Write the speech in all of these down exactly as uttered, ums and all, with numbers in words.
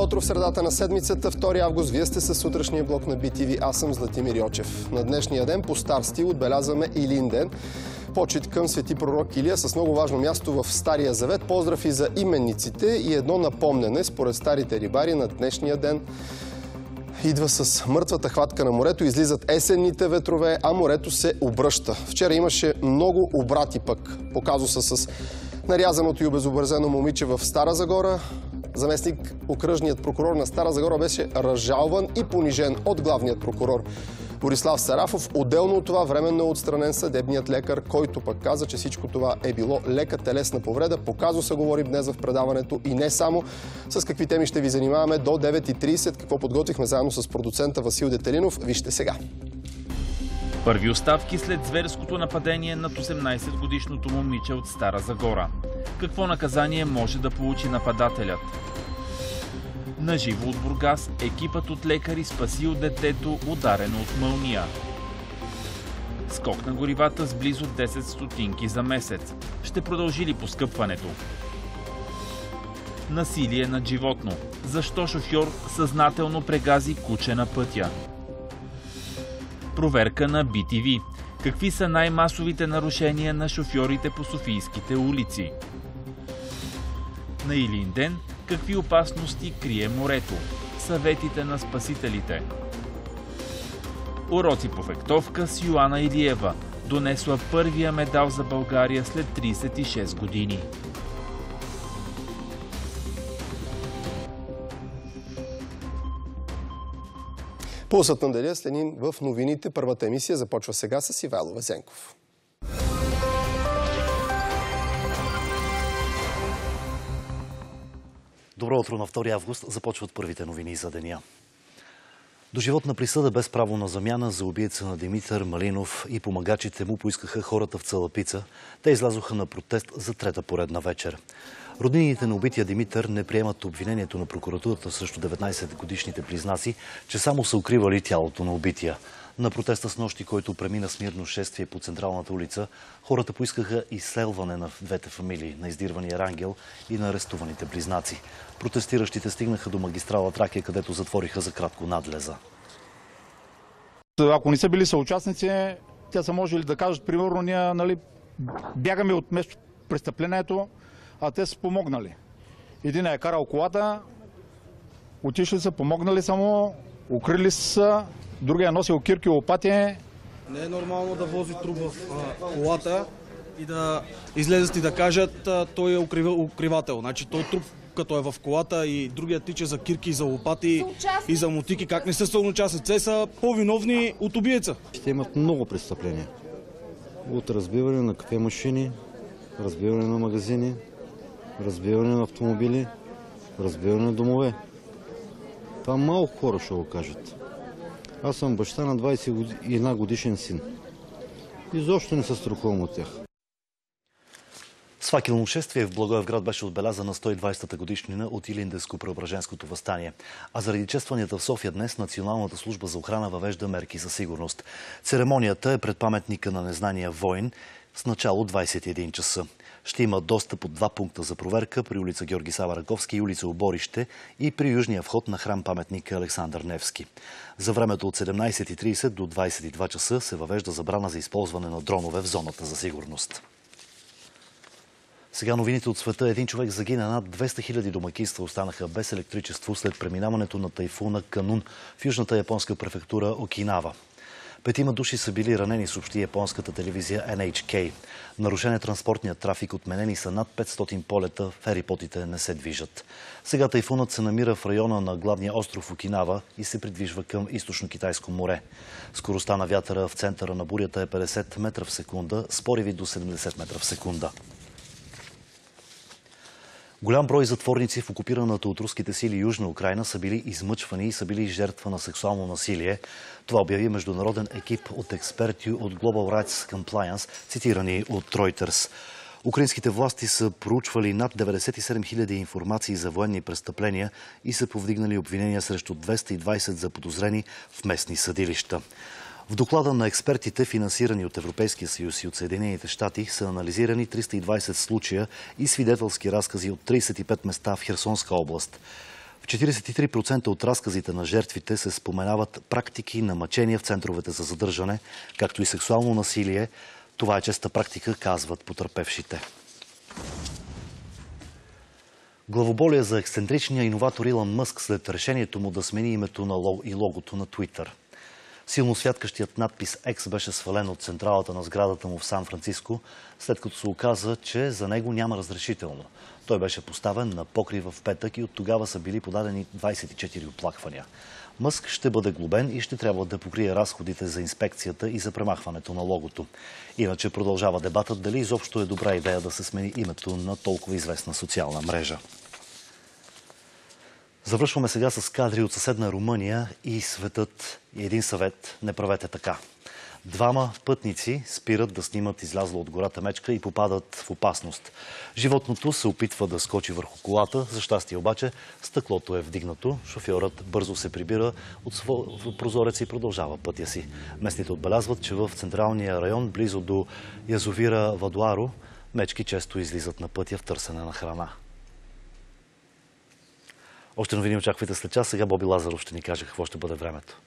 утро в средата на седмицата, втори август. Вие сте със сутрешния блок на Би Ти Ви. Аз съм Златимир Йочев. На днешния ден по стар стил отбелязваме Илинден. Почит към свети пророк Илия с много важно място в Стария завет. Поздрав и за именниците и едно напомняне. Според старите рибари на днешния ден идва с мъртвата хватка на морето, излизат есенните ветрове, а морето се обръща. Вчера имаше много обрати пък по казуса с нарязаното и обезобразено момиче в Стара Загора. Заместник окръжният прокурор на Стара Загора беше разжалван и понижен от главният прокурор Борислав Сарафов. Отделно от това временно е отстранен съдебният лекар, който пък каза, че всичко това е било лека телесна повреда. По казуса говорим днес в предаването и не само. С какви теми ще ви занимаваме до девет и трийсет. Какво подготвихме заедно с продуцента Васил Детелинов. Вижте сега. Първи оставки след зверското нападение над осемнайсетгодишното момиче от Стара Загора. Какво наказание може да получи нападателят? Наживо от Бургас екипът от лекари спасил детето, ударено от мълния. Скок на горивата с близо десет стотинки за месец. Ще продължи ли поскъпването? Насилие над животно. Защо шофьор съзнателно прегази куче на пътя? Проверка на Би Ти Ви. Какви са най-масовите нарушения на шофьорите по софийските улици? На Илинден какви опасности крие морето? Съветите на спасителите. Уроци по фехтовка с Йоана Илиева. Донесла първия медал за България след трийсет и шест години. Пулсът на деня следим в новините. Първата емисия започва сега с Ивайло Везенков. Добро утро. На втори август започват първите новини за деня. Доживотна присъда без право на замяна за убиеца на Димитър Малинов и помагачите му поискаха хората в Цалапица. Те излязоха на протест за трета поредна вечер. Роднините на убития Димитър не приемат обвинението на прокуратурата срещу деветнайсетгодишните близнаци, че само са укривали тялото на убития. На протеста с нощи, който премина с мирно шествие по централната улица, хората поискаха изселване на двете фамилии, на издирвания Рангел и на арестуваните близнаци. Протестиращите стигнаха до магистрала Тракия, където затвориха за кратко надлеза. Ако не са били съучастници, те са можели да кажат, примерно, ние, нали, бягаме от место престъплението, а те са помогнали. Един е карал колата, отишли са, помогнали само, укрили са, другия носил кирки, лопати. Не е нормално да вози труп в а, колата и да излезат и да кажат, а, той е укривател. Значи той труп, като е в колата и другия тича за кирки, за лопати и за мотики, как не са съучастници, те са по-виновни от убиеца. Ще имат много престъпления. От разбиване на кафе машини, разбиване на магазини, разбиване на автомобили, разбиване на домове. Това малко хора ще го кажат. Аз съм баща на двайсет и една годишен син. Изобщо не се страхувам от тях. С факелно шествие в Благоевград беше отбелязана сто и двайсета годишнина от Илинденско-Преображенското въстание. А заради честванията в София днес Националната служба за охрана въвежда мерки за сигурност. Церемонията е пред паметника на незнания войн с начало двайсет и един часа. Ще има достъп от два пункта за проверка при улица Георги Сава Раковски и улица Оборище и при южния вход на храм паметника Александър Невски. За времето от седемнайсет и трийсет до двайсет и два часа се въвежда забрана за използване на дронове в зоната за сигурност. Сега новините от света. Един човек загина, над двеста хиляди домакинства останаха без електричество след преминаването на тайфуна Канун в южната японска префектура Окинава. Петима души са били ранени, съобщи японската телевизия Ен Ейч Кей. Нарушен е транспортният трафик, отменени са над петстотин полета, ферипотите не се движат. Сега тайфунът се намира в района на главния остров Окинава и се придвижва към източно-Китайско море. Скоростта на вятъра в центъра на бурята е петдесет метра в секунда, с пориви до седемдесет метра в секунда. Голям брой затворници в окупираната от руските сили Южна Украйна са били измъчвани и са били жертва на сексуално насилие. Това обяви международен екип от експерти от Global Rights Compliance, цитирани от Reuters. Украинските власти са проучвали над деветдесет и седем хиляди информации за военни престъпления и са повдигнали обвинения срещу двеста и двайсет заподозрени в местни съдилища. В доклада на експертите, финансирани от Европейския съюз и от Съединените щати, са анализирани триста и двайсет случая и свидетелски разкази от трийсет и пет места в Херсонска област. В четиридесет и три процента от разказите на жертвите се споменават практики на мъчения в центровете за задържане, както и сексуално насилие. Това е честа практика, казват потърпевшите. Главоболие за ексцентричния иноватор Илон Мъск след решението му да смени името на лог... и логото на Twitter. Силно святкащият надпис X беше свален от централата на сградата му в Сан-Франциско, след като се оказа, че за него няма разрешително. Той беше поставен на покрива в петък и от тогава са били подадени двадесет и четири оплаквания. Мъск ще бъде глобен и ще трябва да покрие разходите за инспекцията и за премахването на логото. Иначе продължава дебатът дали изобщо е добра идея да се смени името на толкова известна социална мрежа. Завършваме сега с кадри от съседна Румъния и светът и един съвет: не правете така. Двама пътници спират да снимат излязла от гората мечка и попадат в опасност. Животното се опитва да скочи върху колата, за щастие обаче стъклото е вдигнато. Шофьорът бързо се прибира от своя прозорец и продължава пътя си. Местните отбелязват, че в централния район, близо до язовира Вадуаро, мечки често излизат на пътя в търсене на храна. Още новини очаквайте след час. Сега Боби Лазаров ще ни каже какво ще бъде времето.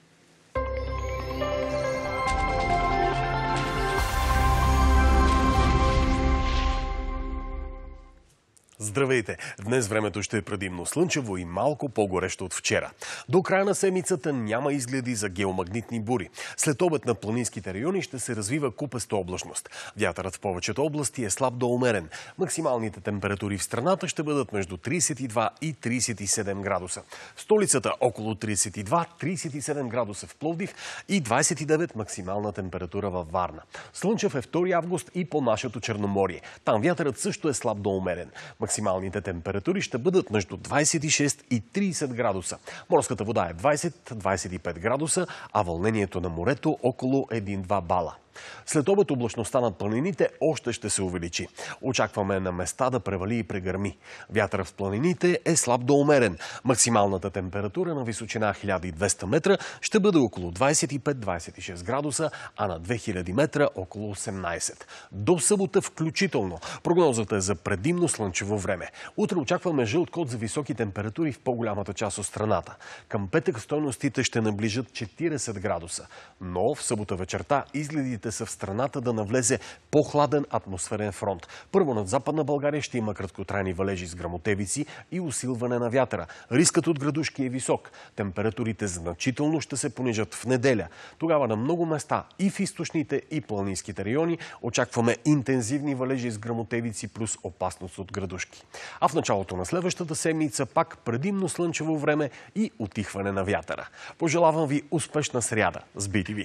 Здравейте! Днес времето ще е предимно слънчево и малко по-горещо от вчера. До края на седмицата няма изгледи за геомагнитни бури. След обед на планинските райони ще се развива купеста облачност. Вятърът в повечето области е слаб до умерен. Максималните температури в страната ще бъдат между тридесет и два и тридесет и седем градуса. В столицата около тридесет и два - тридесет и седем градуса в Пловдив и двадесет и девет максимална температура във Варна. Слънчев е втори август и по нашето Черноморие. Там вятърът също е слаб до умерен. Максималните температури ще бъдат между двадесет и шест и тридесет градуса. Морската вода е двадесет до двадесет и пет градуса, а вълнението на морето около един-два бала. След обед облачността над планините още ще се увеличи. Очакваме на места да превали и прегърми. Вятър в планините е слаб до умерен. Максималната температура на височина хиляда и двеста метра ще бъде около двадесет и пет до двадесет и шест градуса, а на две хиляди метра около осемнадесет. До събота включително. Прогнозата е за предимно слънчево време. Утре очакваме жълт код за високи температури в по-голямата част от страната. Към петък стойностите ще наближат четиридесет градуса. Но в събота вечерта изгледите са в страната да навлезе по-хладен атмосферен фронт. Първо над Западна България ще има краткотрайни валежи с гръмотевици и усилване на вятъра. Рискът от градушки е висок. Температурите значително ще се понижат в неделя. Тогава на много места и в източните и планинските райони очакваме интензивни валежи с гръмотевици плюс опасност от градушки. А в началото на следващата седмица пак предимно слънчево време и утихване на вятъра. Пожелавам ви успешна сряда с би ти ви.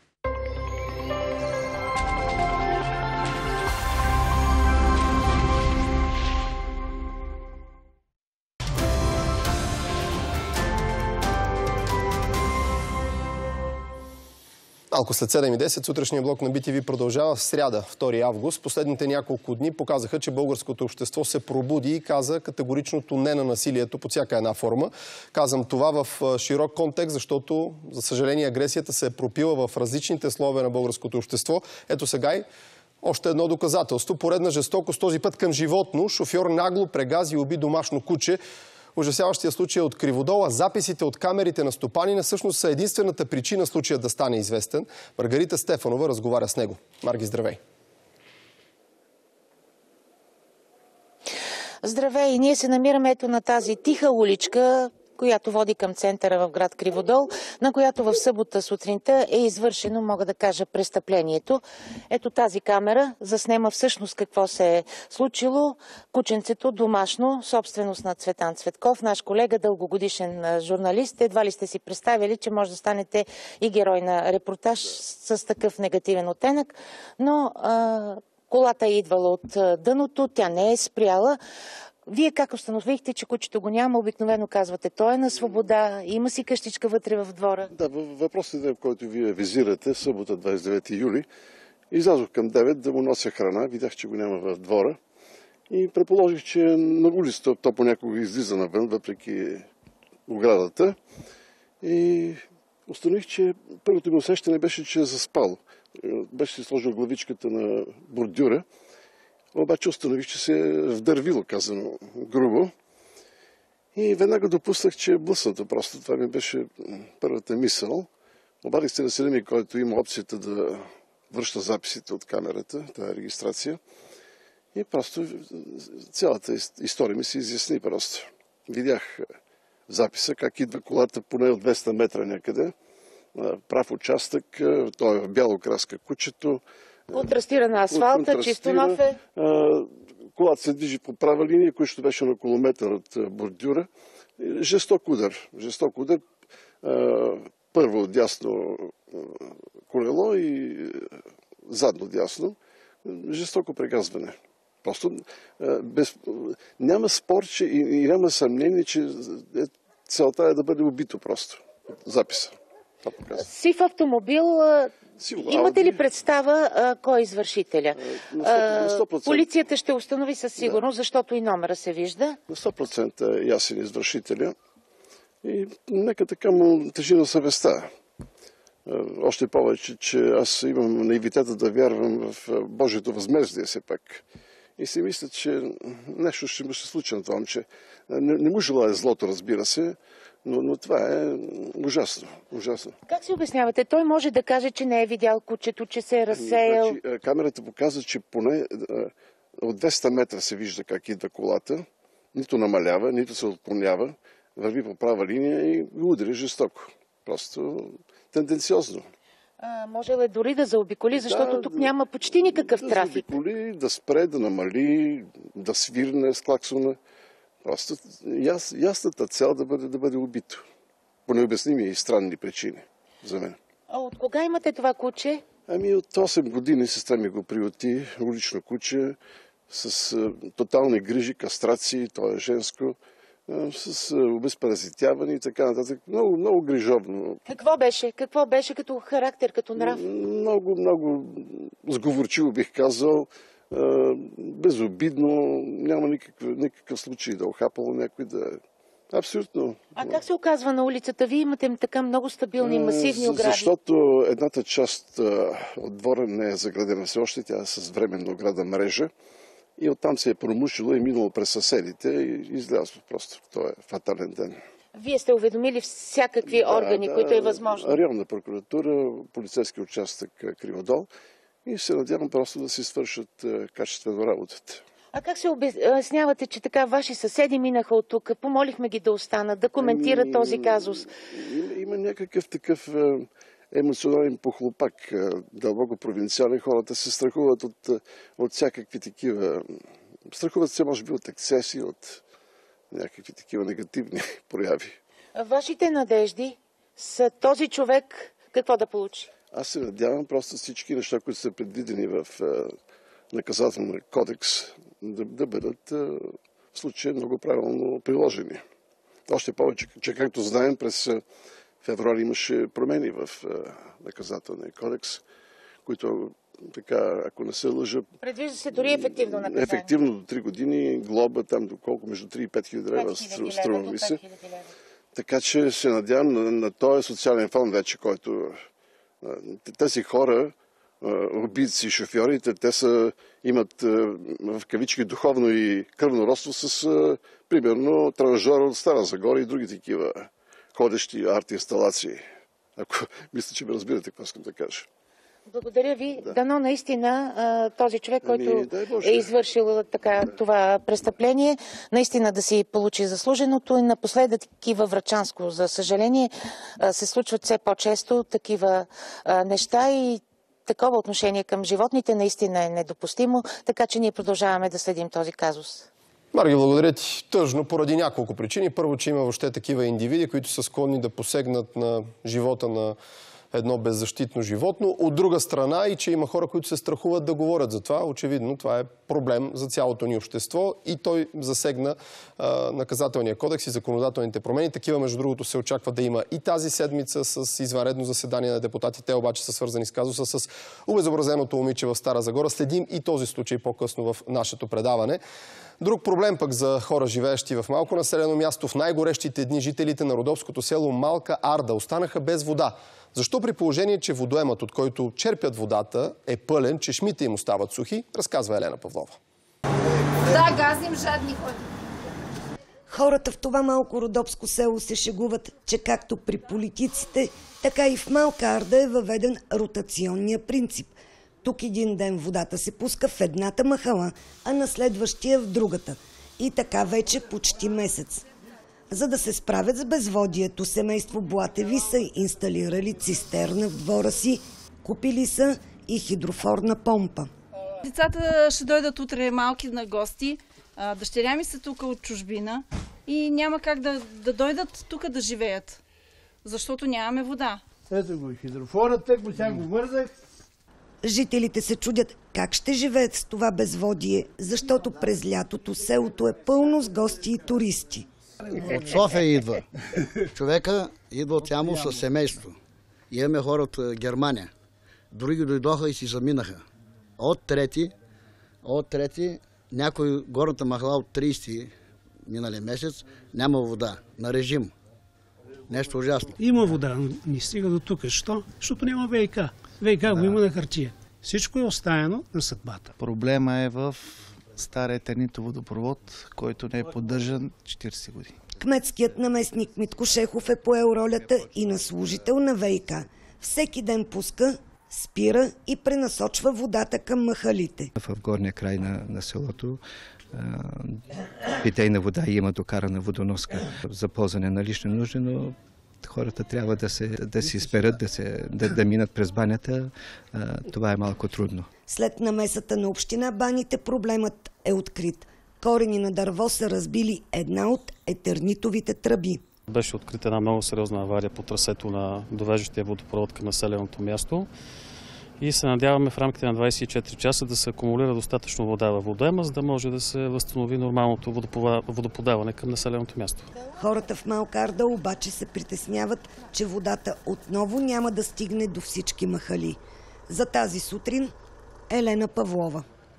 Малко след седем и десет сутрешния блок на би ти ви продължава в сряда, втори август. Последните няколко дни показаха, че българското общество се пробуди и каза категоричното не на насилието под всяка една форма. Казвам това в широк контекст, защото, за съжаление, агресията се е пропила в различните слоеве на българското общество. Ето сега и още едно доказателство. Поредна жестокост, този път към животно. Шофьор нагло прегази и уби домашно куче. Ужасяващия случай от Криводол, а записите от камерите на стопанина всъщност са единствената причина случаят да стане известен. Маргарита Стефанова разговаря с него. Марги, здравей! Здравей! И ние се намираме ето на тази тиха уличка, която води към центъра в град Криводол, на която в събота сутринта е извършено, мога да кажа, престъплението. Ето тази камера заснема всъщност какво се е случило. Кученцето домашно, собственост на Цветан Цветков, наш колега, дългогодишен журналист. Едва ли сте си представили, че може да станете и герой на репортаж с такъв негативен оттенък, но а, колата е идвала от дъното, тя не е спряла. Вие как установихте, че кучето го няма? Обикновено казвате, той е на свобода, има си къщичка вътре в двора. Да, въпросът е, който вие визирате, събота двадесет и девети юли, излязох към девет да му нося храна, видях, че го няма в двора и предположих, че на улицата то понякога излиза навън, въпреки оградата. И установих, че първото ми усещане беше, че е заспал. Беше си сложил главичката на бордюра. Обаче установих, че се е вдървило, казано грубо. И веднага допуснах, че е блъснато. Просто това ми беше първата мисъл. Обадих се на сина ми, който има опцията да връща записите от камерата, тази регистрация. И просто цялата история ми се изясни просто. Видях записа, как идва колата поне от двеста метра някъде. Прав участък, той е в бяло краска кучето. Контрастира на асфалта, чисто нов е. Колата се движи по права линия, която беше на около метър от бордюра. Жесток удар. Жесток удар. Първо дясно колело и задно дясно. Жестоко прегазване. Просто без, няма спор, че и, и няма съмнение, че целта е да бъде убито просто. Записа. Сив автомобил. Сигурно. Имате ли представа а, кой е извършителя? На сто процента. Полицията ще установи със сигурност, да. Защото и номера се вижда. На сто процента е ясен извършителя. И нека така му тежи на съвестта. Още повече, че аз имам наивитета да вярвам в Божието възмездие все пак. И си мисля, че нещо ще му се случи на това момче. Не, не му желая злото, разбира се, но, но това е ужасно, ужасно. Как си обяснявате? Той може да каже, че не е видял кучето, че се е разсеял. Значи, камерата показва, че поне от двеста метра се вижда как идва колата. Нито намалява, нито се отклонява. Върви по права линия и удари жестоко. Просто тенденциозно. А, може ли дори да заобиколи, защото да, тук няма почти никакъв да трафик. Да заобиколи, да спре, да намали, да свирне с клаксона. Просто яс, ясната цел да бъде, да бъде убито. По необясними и странни причини за мен. А от кога имате това куче? Ами от осем години сестра ми го приюти, улично куче, с а, тотални грижи, кастрации, то е женско, а, с а, обезпаразитяване и така нататък. Много, много грижовно. Какво беше? Какво беше като характер, като нрав? Много, много сговорчиво бих казал. Безобидно, няма никакъв, никакъв случай да охапало някой да... Абсолютно. А как се оказва на улицата? Вие имате така много стабилни, масивни огради. Защото едната част от двора не е заградена все още, тя е с временна ограда мрежа и оттам се е промушило и минало през съседите и излязло просто. Това е фатален ден. Вие сте уведомили всякакви да, органи, да, които е възможно. Районна прокуратура, полицейски участък Криводол. И се надявам просто да си свършат е, качествено работата. А как се обяснявате, че така ваши съседи минаха от тук? Помолихме ги да останат, да коментират ами, този казус. Има, има някакъв такъв е, емоционален похлопак, е, дълбоко провинциален. Хората се страхуват от, от всякакви такива... Страхуват се, може би, от ексеси, от някакви такива негативни прояви. А вашите надежди са този човек какво да получи? Аз се надявам просто всички неща, които са предвидени в е, наказателния кодекс, да, да бъдат е, в случая много правилно приложени. Още повече, че както знаем, през февруари имаше промени в е, наказателния кодекс, които, така, ако не се лъжа... Предвижда се дори ефективно наказание. Ефективно до три години, глоба там доколко между три и пет хиляди лева струва ми се. Така че се надявам на, на този социален фонд вече, който... Тези хора, убийци, шофьорите, те са, имат в кавички духовно и кръвно родство с, примерно, транжора от Стара Загора и други такива ходещи арт-инсталации. Ако мисля, че ме разбирате какво искам да кажа. Благодаря ви. Да. Дано наистина този човек, който ами, е извършил така, това престъпление, наистина да си получи заслуженото. И напоследък такива Врачанско, за съжаление, се случват все по-често такива неща и такова отношение към животните наистина е недопустимо, така че ние продължаваме да следим този казус. Марги, благодаря ти. Тъжно поради няколко причини. Първо, че има въобще такива индивиди, които са склонни да посегнат на живота на едно беззащитно животно. От друга страна и че има хора, които се страхуват да говорят за това. Очевидно, това е проблем за цялото ни общество и той засегна а, наказателния кодекс и законодателните промени. Такива, между другото, се очаква да има и тази седмица с извънредно заседание на депутатите, обаче са свързани с казуса с обезобразеното момиче в Стара Загора. Следим и този случай по-късно в нашето предаване. Друг проблем пък за хора, живеещи в малко населено място. В най-горещите дни жителите на родопското село Малка Арда останаха без вода. Защо при положение, че водоемът, от който черпят водата, е пълен, чешмите им остават сухи, разказва Елена Павлова. Да, газим жадни хора. Хората в това малко родопско село се шегуват, че както при политиците, така и в Малка Арда е въведен ротационния принцип. Тук един ден водата се пуска в едната махала, а на следващия в другата. И така вече почти месец. За да се справят с безводието, семейство Блатеви са инсталирали цистерна в двора си, купили са и хидрофорна помпа. Децата ще дойдат утре малки на гости. Дъщеря ми са тук от чужбина и няма как да, да дойдат тук да живеят, защото нямаме вода. Ето го хидрофората, го сега го вързах. Жителите се чудят как ще живеят с това безводие, защото през лятото селото е пълно с гости и туристи. От София идва. Човека идва от Ямбол със семейство. Имаме хора от Германия. Други дойдоха и си заминаха. От трети, от трети, някой горната махала от тридесети минали месец няма вода. На режим. Нещо ужасно. Има вода, но не стига до тук. Що? Защото няма ВиК. ВиК да. Го има на хартия. Всичко е оставено на съдбата. Проблема е в стария тернито водопровод, който не е поддържан четиридесет години. Кметският наместник Митко Шехов е поел ролята и на служител на ВиК. Всеки ден пуска, спира и пренасочва водата към махалите. В горния край на, на селото питейна вода има докарана водоноска за ползване на лични нужди, но хората трябва да се да си изперат, да, се, да, да минат през банята. Това е малко трудно. След намесата на община Баните проблемът е открит. Корени на дърво са разбили една от етернитовите тръби. Беше открита една много сериозна авария по трасето на довеждащия водопровод към населеното място и се надяваме в рамките на двадесет и четири часа да се акумулира достатъчно вода във водоема, за да може да се възстанови нормалното водоподаване към населеното място. Хората в Малка Арда обаче се притесняват, че водата отново няма да стигне до всички махали. За тази сутрин Елена Павлова.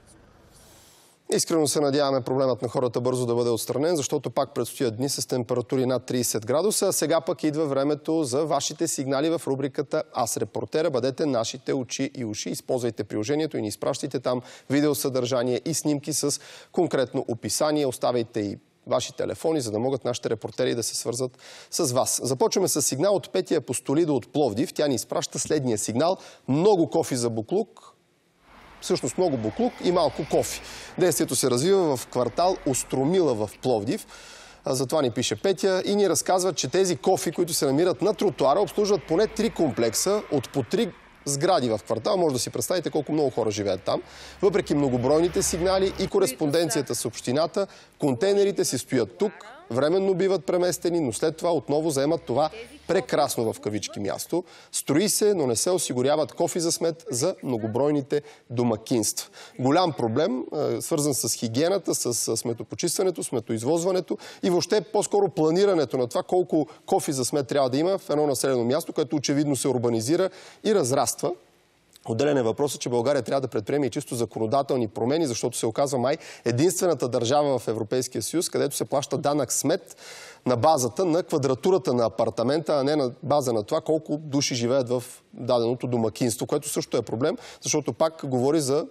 Искрено се надяваме проблемът на хората бързо да бъде отстранен, защото пак предстоят дни с температури над тридесет градуса. А сега пък идва времето за вашите сигнали в рубриката Аз репортера. Бъдете нашите очи и уши. Използвайте приложението и ни изпращайте там видеосъдържание и снимки с конкретно описание. Оставяйте и ваши телефони, за да могат нашите репортери да се свързат с вас. Започваме с сигнал от Петя Апостолида от Пловдив. Тя ни изпраща следния сигнал. Много кофи за буклук. Всъщност много буклук и малко кофи. Действието се развива в квартал Остромила в Пловдив. Затова ни пише Петя и ни разказва, че тези кофи, които се намират на тротуара, обслужват поне три комплекса от по три сгради в квартал. Може да си представите колко много хора живеят там. Въпреки многобройните сигнали и кореспонденцията с общината, контейнерите си стоят тук, временно биват преместени, но след това отново заемат това прекрасно в кавички място. Строи се, но не се осигуряват кофи за смет за многобройните домакинства. Голям проблем, свързан с хигиената, с сметопочистването, сметоизвозването и въобще по-скоро планирането на това колко кофи за смет трябва да има в едно населено място, което очевидно се урбанизира и разраства. Отделен е въпросът, че България трябва да предприеме и чисто законодателни промени, защото се оказва май единствената държава в Европейския съюз, където се плаща данък смет на базата на квадратурата на апартамента, а не на база на това колко души живеят в даденото домакинство, което също е проблем, защото пак говори за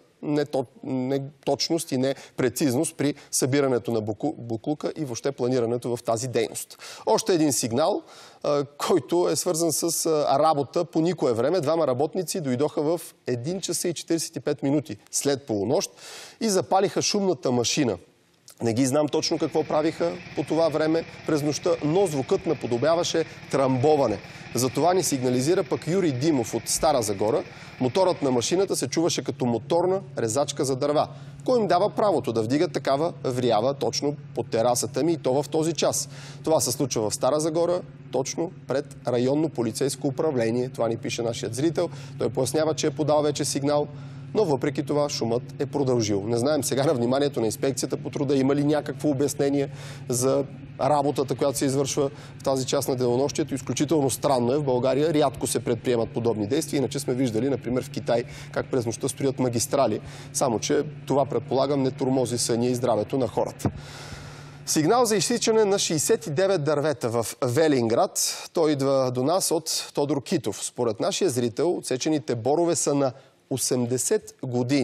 неточност и непрецизност при събирането на буклука и въобще планирането в тази дейност. Още един сигнал, който е свързан с работа по никое време. Двама работници дойдоха в един час и четиридесет и пет минути след полунощ и запалиха шумната машина. Не ги знам точно какво правиха по това време през нощта, но звукът наподобяваше трамбоване. Затова ни сигнализира пък Юрий Димов от Стара Загора. Моторът на машината се чуваше като моторна резачка за дърва. Кой им дава правото да вдигат такава врява точно под терасата ми и то в този час? Това се случва в Стара Загора, точно пред районно полицейско управление. Това ни пише нашият зрител. Той пояснява, че е подал вече сигнал, но въпреки това шумът е продължил. Не знаем сега на вниманието на инспекцията по труда има ли някакво обяснение за работата, която се извършва в тази част на денонощието. Изключително странно е. В България рядко се предприемат подобни действия. Иначе сме виждали, например, в Китай, как през нощта строят магистрали. Само че това, предполагам, не тормози съня и здравето на хората. Сигнал за изсичане на шейсет и девет дървета в Велинград. Той идва до нас от Тодор Китов. Според нашия зрител, отсечените борове са на осемдесет години.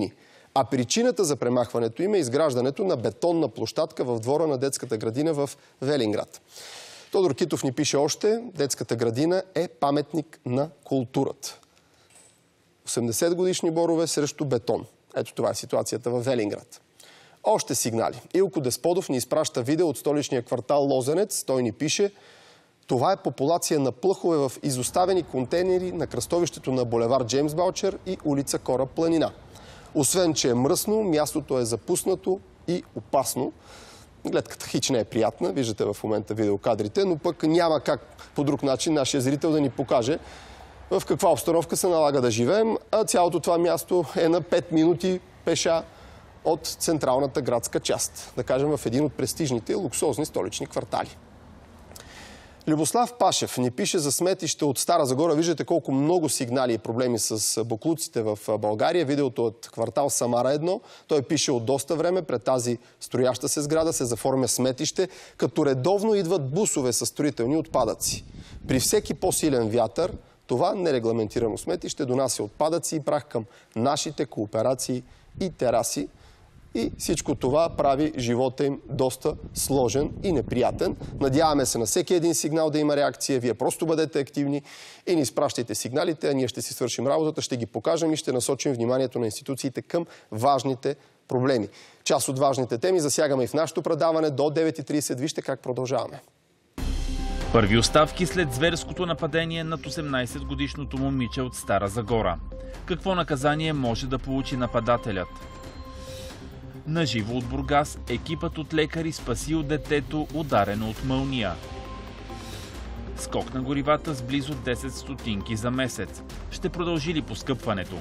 А причината за премахването им е изграждането на бетонна площадка в двора на детската градина в Велинград. Тодор Китов ни пише още: детската градина е паметник на културата. осемдесет годишни борове срещу бетон. Ето това е ситуацията в Велинград. Още сигнали. Илко Десподов ни изпраща видео от столичния квартал Лозенец. Той ни пише: това е популация на плъхове в изоставени контейнери на кръстовището на булевар Джеймс Балчер и улица Кораб Планина. Освен, че е мръсно, мястото е запуснато и опасно. Гледката хич не е приятна, виждате в момента видеокадрите, но пък няма как по друг начин нашия зрител да ни покаже в каква обстановка се налага да живеем, а цялото това място е на пет минути пеша от централната градска част, да кажем в един от престижните луксозни столични квартали. Любослав Пашев ни пише за сметище от Стара Загора. Виждате колко много сигнали и проблеми с боклуците в България. Видеото от квартал Самара едно. Той пише: от доста време пред тази строяща се сграда се заформя сметище, като редовно идват бусове с строителни отпадъци. При всеки по-силен вятър това нерегламентирано сметище донася отпадъци и прах към нашите кооперации и тераси. И всичко това прави живота им доста сложен и неприятен. Надяваме се на всеки един сигнал да има реакция. Вие просто бъдете активни и ни изпращайте сигналите, а ние ще си свършим работата, ще ги покажем и ще насочим вниманието на институциите към важните проблеми. Част от важните теми засягаме и в нашето предаване до девет и тридесет. Вижте как продължаваме. Първи оставки след зверското нападение над осемнадесетгодишното момиче от Стара Загора. Какво наказание може да получи нападателят? Наживо от Бургас екипът от лекари спасил детето, ударено от мълния. Скок на горивата с близо десет стотинки за месец. Ще продължи ли поскъпването?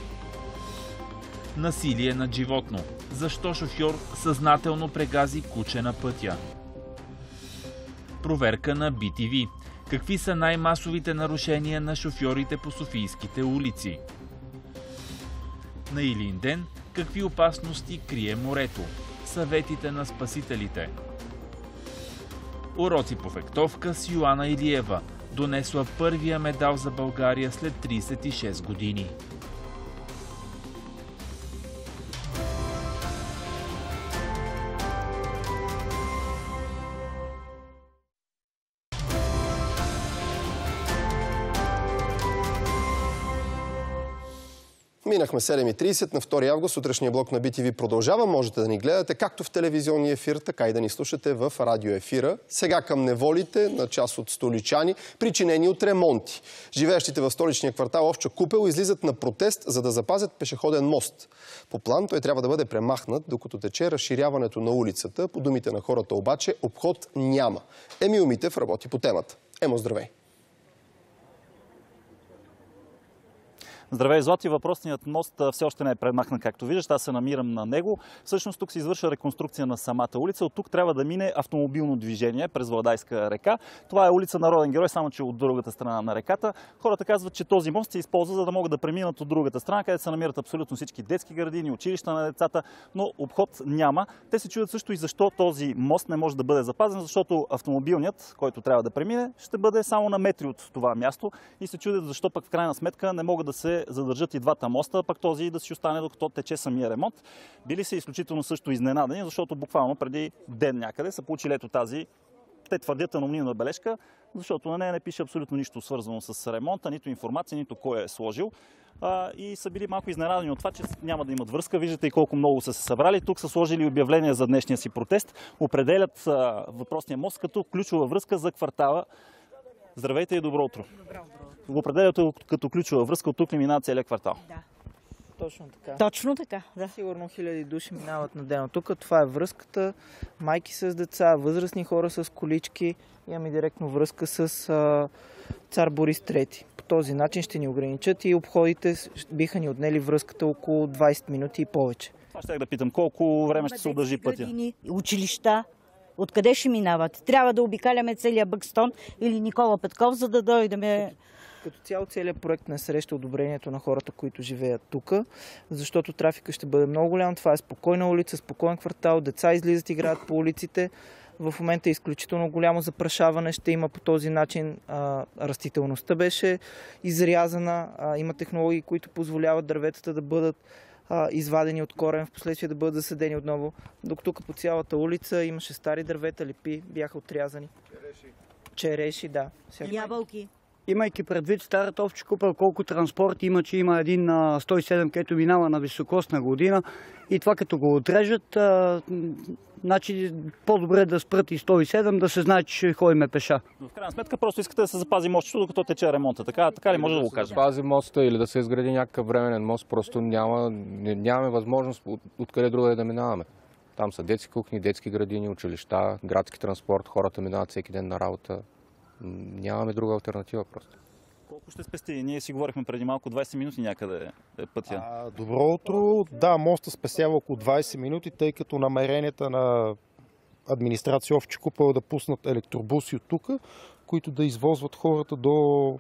Насилие над животно. Защо шофьор съзнателно прегази куче на пътя? Проверка на Би Ти Ви. Какви са най-масовите нарушения на шофьорите по софийските улици? На Илинден какви опасности крие морето? Съветите на спасителите. Уроци по фехтовка с Йоана Илиева. Донесла първия медал за България след тридесет и шест години. Минахме седем и тридесет на втори август. Утрешния блок на Би Ти Ви продължава. Можете да ни гледате както в телевизионния ефир, така и да ни слушате в радиоефира. Сега към неволите на част от столичани, причинени от ремонти. Живеещите в столичния квартал Овча купел излизат на протест, за да запазят пешеходен мост. По план той трябва да бъде премахнат, докато тече разширяването на улицата. По думите на хората обаче, обход няма. Емил Митев работи по темата. Емо, здравей! Здравей, Злати! Въпросният мост все още не е премахнат, както виждаш. Аз се намирам на него. Всъщност тук се извършва реконструкция на самата улица. От тук трябва да мине автомобилно движение през Владайска река. Това е улица Народен герой, само че от другата страна на реката. Хората казват, че този мост се използва, за да могат да преминат от другата страна, където се намират абсолютно всички детски градини, училища на децата, но обход няма. Те се чудят също и защо този мост не може да бъде запазен, защото автомобилният, който трябва да премине, ще бъде само на метри от това място и се чудят защо пък в крайна сметка не могат да се задържат и двата моста, пък този да си остане докато тече самия ремонт. Били са изключително също изненадани, защото буквално преди ден някъде са получили ето тази, те твърдят, анонимна бележка, защото на нея не пише абсолютно нищо свързано с ремонта, нито информация, нито кой е сложил. А, и са били малко изненадани от това, че няма да имат връзка. Виждате и колко много са се събрали. Тук са сложили обявления за днешния си протест. Определят а, въпросния мост като ключова връзка за квартала. Здравейте и добро утро. Добро утро. Го определяте като ключова връзка, от тук ли минава целият квартал? Да. Точно така. Точно така, да. Сигурно хиляди души минават на ден. Тук това е връзката. Майки с деца, възрастни хора с колички. Имаме директно връзка с а, цар Борис трети. По този начин ще ни ограничат и обходите биха ни отнели връзката около двадесет минути и повече. Това ще да питам. Колко време ще се удължи пътя? Градини, училища. Откъде ще минават? Трябва да обикаляме целия Бъкстон или Никола Петков, за да дойдем. Като цяло целият проект не среща одобрението на хората, които живеят тук, защото трафика ще бъде много голям. Това е спокойна улица, спокоен квартал, деца излизат и играят по улиците. В момента е изключително голямо запрашаване ще има по този начин. А, растителността беше изрязана, а, има технологии, които позволяват дърветата да бъдат а, извадени от корен, в последствие да бъдат засадени отново. Докато тук по цялата улица имаше стари дървета, липи, бяха отрязани. Череши. Череши, да. Всяко. Ябълки. Имайки предвид старата Овча купел, колко транспорт има, че има един на сто и седем, където минава на високосна година и това като го отрежат, а, значи по-добре да спрат и сто и седем, да се знае, че ще ходим пеша. Но в крайна сметка просто искате да се запази мостчето, докато тече ремонта. Така, така ли може да, да го кажем? Да се запази моста или да се изгради някакъв временен мост, просто няма, нямаме възможност от, откъде другаде да минаваме. Там са детски кухни, детски градини, училища, градски транспорт, хората минават всеки ден на работа. Нямаме друга алтернатива просто. Колко ще спести? Ние си говорихме преди малко двайсет минути някъде е пътя. А, добро утро. Да, моста спестява около двайсет минути, тъй като намеренията на администрация Овча купел да пуснат електробуси от тук, които да извозват хората до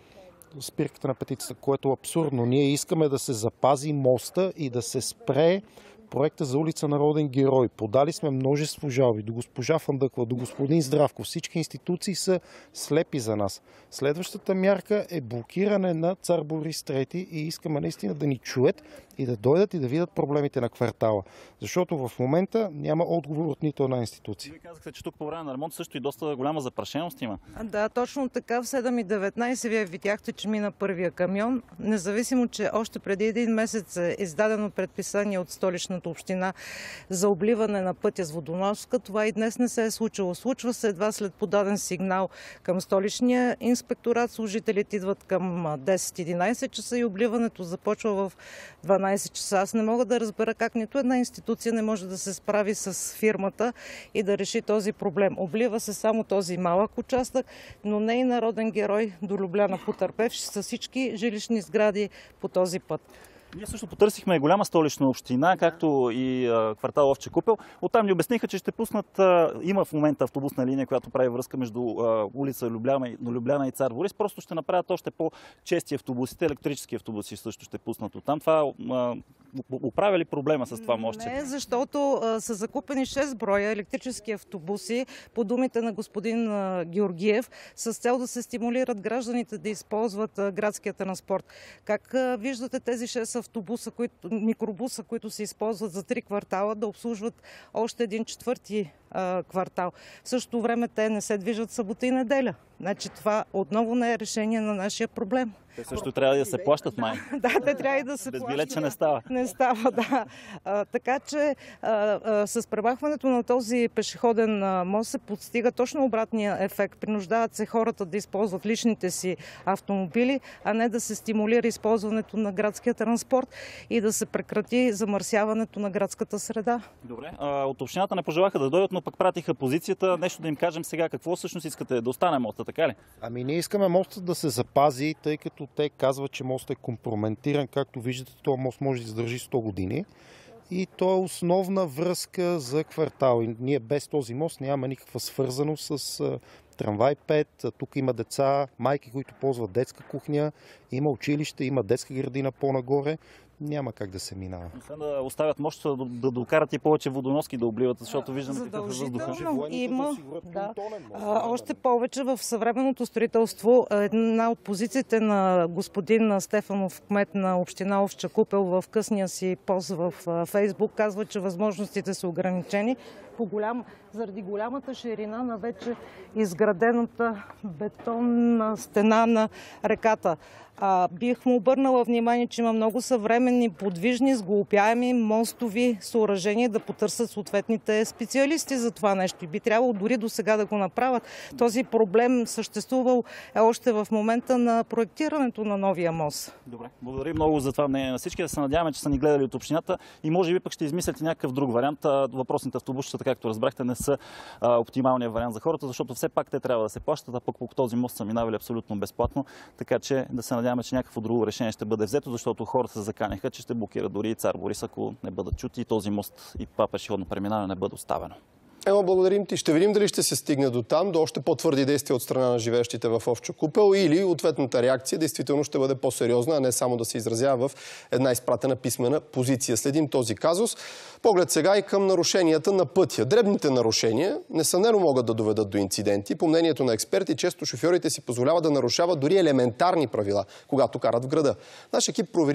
спирката на петицата, което е абсурдно. Ние искаме да се запази моста и да се спре проекта за улица Народен герой. Подали сме множество жалби до госпожа Фандъкова, до господин Здравко. Всички институции са слепи за нас. Следващата мярка е блокиране на Цар Борис трети и искаме наистина да ни чуят и да дойдат и да видят проблемите на квартала. Защото в момента няма отговор от нито една институция. Вие казахте, че тук по време на ремонт също и доста голяма запрашеност има. Да, точно така. В седем и деветнайсет вие видяхте, че мина първия камион. Независимо, че още преди един месец е издадено предписание от Столичната община за обливане на пътя с водоноска, това и днес не се е случило. Случва се едва след подаден сигнал към Столичния инспекторат. Служителите идват към десет-единайсет часа и обливането започва в дванайсет часа. Аз не мога да разбера как нито една институция не може да се справи с фирмата и да реши този проблем. Облива се само този малък участък, но не и Народен герой до Любляна потърпевши с всички жилищни сгради по този път. Ние също потърсихме голяма Столична община, както и а, квартал Овча купел. Оттам ни обясниха, че ще пуснат, а, има в момента автобусна линия, която прави връзка между а, улица Любляна, Любляна и Цар Борис. Просто ще направят още по-чести автобусите, електрически автобуси също ще пуснат оттам. Това а, оправя ли проблема с това мостче? Не, защото а, са закупени шест броя електрически автобуси, по думите на господин а, Георгиев, с цел да се стимулират гражданите да използват а, градския транспорт. Как а, виждате тези шест автобуса, които, микробуса, които се използват за три квартала, да обслужват още един четвърти а, квартал. В същото време те не се движат събота и неделя. Значи това отново не е решение на нашия проблем. Те също трябва да се плащат, май. Да, те трябва и да се Без плащат. билет, че не става. Не става, да. А, така че а, а, с премахването на този пешеходен а, мост се постига точно обратния ефект. Принуждават се хората да използват личните си автомобили, а не да се стимулира използването на градския транспорт и да се прекрати замърсяването на градската среда. Добре. А, от общината не пожелаха да дойдат, но пък пратиха позицията. Нещо да им кажем сега. Какво всъщност искате? Да остане моста, така ли? Ами ние искаме мостът да се запази, тъй като те казват, че мостът е компрометиран. Както виждате, този мост може да издържи сто години. И то е основна връзка за квартал. И ние без този мост нямаме никаква свързаност с трамвай пет. Тук има деца, майки, които ползват детска кухня. Има училище, има детска градина по-нагоре. Няма как да се минава. Освен да оставят мощ да, да докарат и повече водоноски да обливат, защото виждаме какъв е въздуха. Има, да. А, още повече в съвременното строителство една от позициите на господин Стефанов, кмет на община Овча купел, в късния си пост в Фейсбук казва, че възможностите са ограничени по голям, заради голямата ширина на вече изградената бетонна стена на реката. А, бих му обърнала внимание, че има много съвременни, подвижни, сглупяеми мостови съоръжения да потърсят съответните специалисти за това нещо. И би трябвало дори до сега да го направят. Този проблем съществувал е още в момента на проектирането на новия мост. Добре, благодаря много за това мнение на всички. Да се надяваме, че са ни гледали от общината и може би пък ще измислят някакъв друг вариант. Въпросните автобусчета, както разбрахте, не са а, оптималният вариант за хората, защото все пак те трябва да се плащат, а пък по този мост са минавали абсолютно безплатно. Така че да се надяваме, че някакво друго решение ще бъде взето, защото хората се заканяха, че ще блокират дори и Цар Борис, ако не бъдат чути и този мост и това пешеходно преминаване не бъде оставено. Ема, благодарим ти. Ще видим дали ще се стигне до там, до още по-твърди действия от страна на живеещите в Овча купел, или ответната реакция действително ще бъде по-сериозна, а не само да се изразява в една изпратена писмена позиция. Следим този казус. Поглед сега и към нарушенията на пътя. Дребните нарушения несъмнено могат да доведат до инциденти. По мнението на експерти, често шофьорите си позволяват да нарушават дори елементарни правила, когато карат в града. Наш екип провери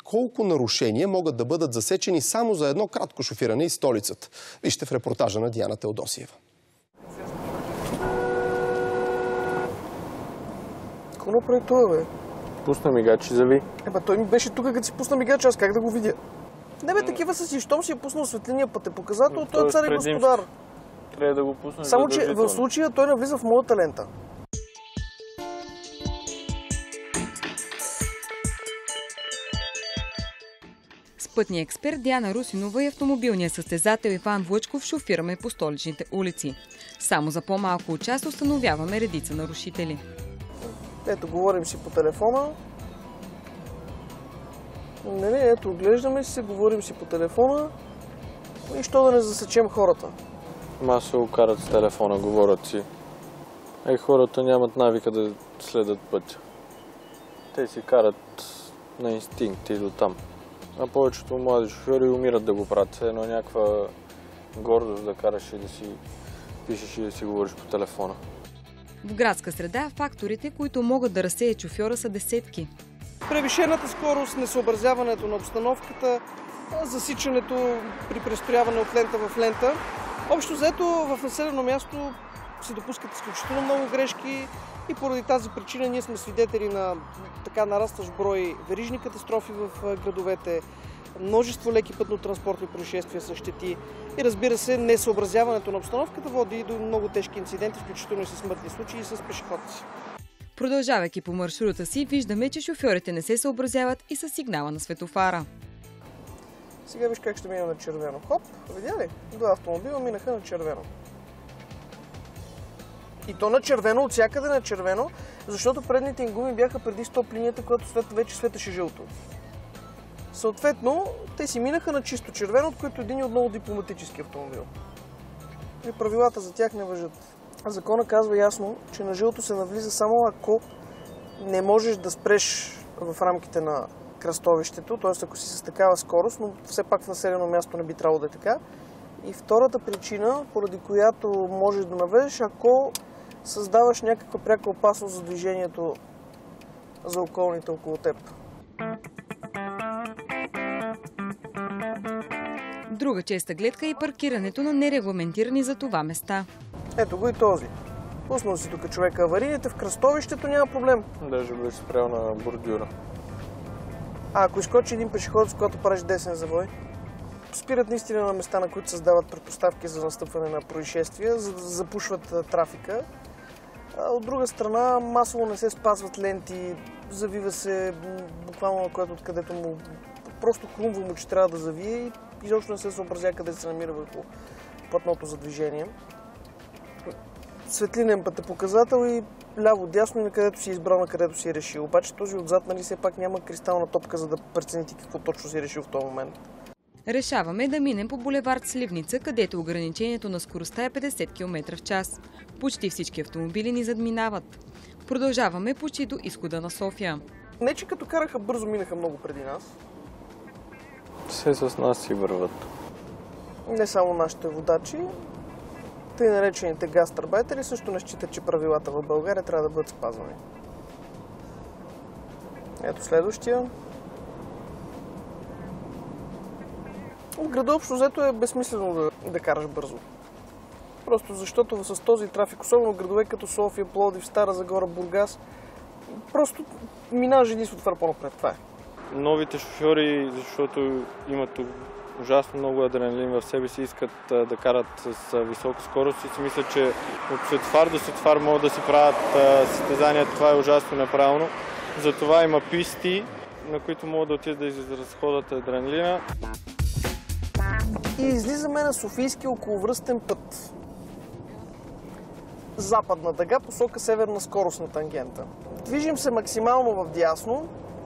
Колко нарушения могат да бъдат засечени само за едно кратко шофиране из столицата? Вижте в репортажа на Диана Теодосиева. Какво направи това, бе? Пусна мигач и зави. Ебе, той ми беше тук, като си пусна мигач, аз как да го видя? Не бе, такива са си, щом си е пуснал светлиния път е показател, той е цар и господар. Трябва да го пуснеш. Само, че в случая той навлиза в моята лента. Пътният експерт Диана Русинова и автомобилният състезател Иван Влъчков шофираме по столичните улици. Само за по-малко от час установяваме редица нарушители. Ето, говорим си по телефона. Не, не, ето, оглеждаме се, говорим си по телефона. И що да не засечем хората? Масово карат с телефона, говорят си. А и хората нямат навика да следят пътя. Те си карат на инстинкт и до там. А повечето млади шофьори умират да го правят. Едно някаква гордост да караш и да си пишеш и да си говориш по телефона. В градска среда факторите, които могат да разсеят шофьора, са десетки. Превишената скорост, несъобразяването на обстановката, засичането при престояване от лента в лента. Общо взето в населено място се допускат изключително много грешки и поради тази причина ние сме свидетели на така нарастващ брой верижни катастрофи в градовете, множество леки пътно-транспортни происшествия с щети и разбира се, несъобразяването на обстановката води и до много тежки инциденти, включително и с смъртни случаи и с пешеходци. Продължавайки по маршрута си, виждаме, че шофьорите не се съобразяват и с сигнала на светофара. Сега виж как ще минем на червено. Хоп, видя ли? Два автомобила минаха на червено. И то на червено, от всякъде на червено, защото предните им гуми бяха преди стоп линията, която вече светеше жълто. Съответно, те си минаха на чисто червено, от което един е отново дипломатически автомобил. И правилата за тях не важат. Закона казва ясно, че на жълто се навлиза само ако не можеш да спреш в рамките на кръстовището, т.е. ако си с такава скорост, но все пак в населено място не би трябвало да е така. И втората причина, поради която можеш да наведеш, ако създаваш някаква пряка опасност за движението за околните около теб. Друга честа гледка е и паркирането на нерегламентирани за това места. Ето го и този. Пуснал си тук човека аварийните, в кръстовището няма проблем. Даже беше спрял на бордюра. А ако изкочи един пешеходец, когато правиш десен завой, спират наистина на места, на които създават предпоставки за настъпване на происшествия, за да запушват трафика. А от друга страна, масово не се спазват ленти, завива се буквално, което откъдето му просто хрумва му, че трябва да завие и изобщо не се съобразя къде се намира върху платното за движение. Светлинен път е показател и ляво-дясно и на където си избрал, на където си решил. Обаче този отзад, нали, все пак няма кристална топка, за да прецените какво точно си решил в този момент. Решаваме да минем по булевард Сливница, където ограничението на скоростта е петдесет километра в час. Почти всички автомобили ни задминават. Продължаваме почти до изхода на София. Не, че като караха бързо, минаха много преди нас. Все с нас си върват. Не само нашите водачи, тъй наречените гастарбайтери също не считат, че правилата в България трябва да бъдат спазвани. Ето следващия. В града общо взето е безсмислено да, да караш бързо. Просто защото с този трафик, особено градове като София, Пловдив, Стара Загора, Бургас, просто минаваш един светофар по-напред. Това е. Новите шофьори, защото имат ужасно много адреналин в себе си, искат да карат с висока скорост и си мислят, че от светофар до светофар могат да си правят състезания. Това е ужасно неправилно. Затова има писти, на които могат да отидат да изразходят адреналина. И излизаме на Софийски околовръстен път. Западна дъга, посока северна скоростна тангента. Движим се максимално вдясно,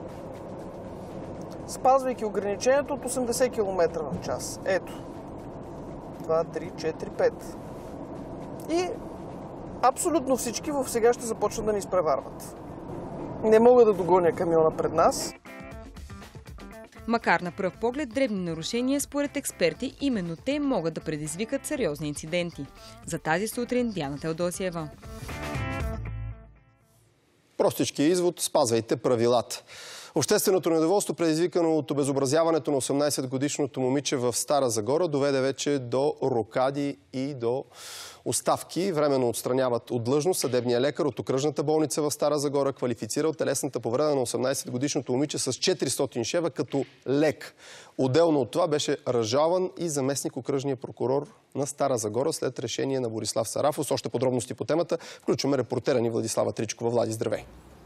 спазвайки ограничението от осемдесет километра на час. Ето. два, три, четири, пет. И абсолютно всички в сега ще започнат да ни изпреварват. Не мога да догоня камиона пред нас. Макар на пръв поглед дребни нарушения, според експерти, именно те могат да предизвикат сериозни инциденти. За тази сутрин Диана Теодосиева. Простички извод – спазвайте правилата. Общественото недоволство, предизвикано от обезобразяването на осемнайсетгодишното момиче в Стара Загора, доведе вече до рокади и до оставки. Временно отстраняват от длъжност съдебния лекар от окръжната болница в Стара Загора, квалифицирал телесната повреда на осемнайсетгодишното момиче с четиристотин шева като лек. Отделно от това беше разжалван и заместник окръжния прокурор на Стара Загора след решение на Борислав Сарафов. С още подробности по темата включваме репортера ни Владислава Тричкова. Влади, здравей!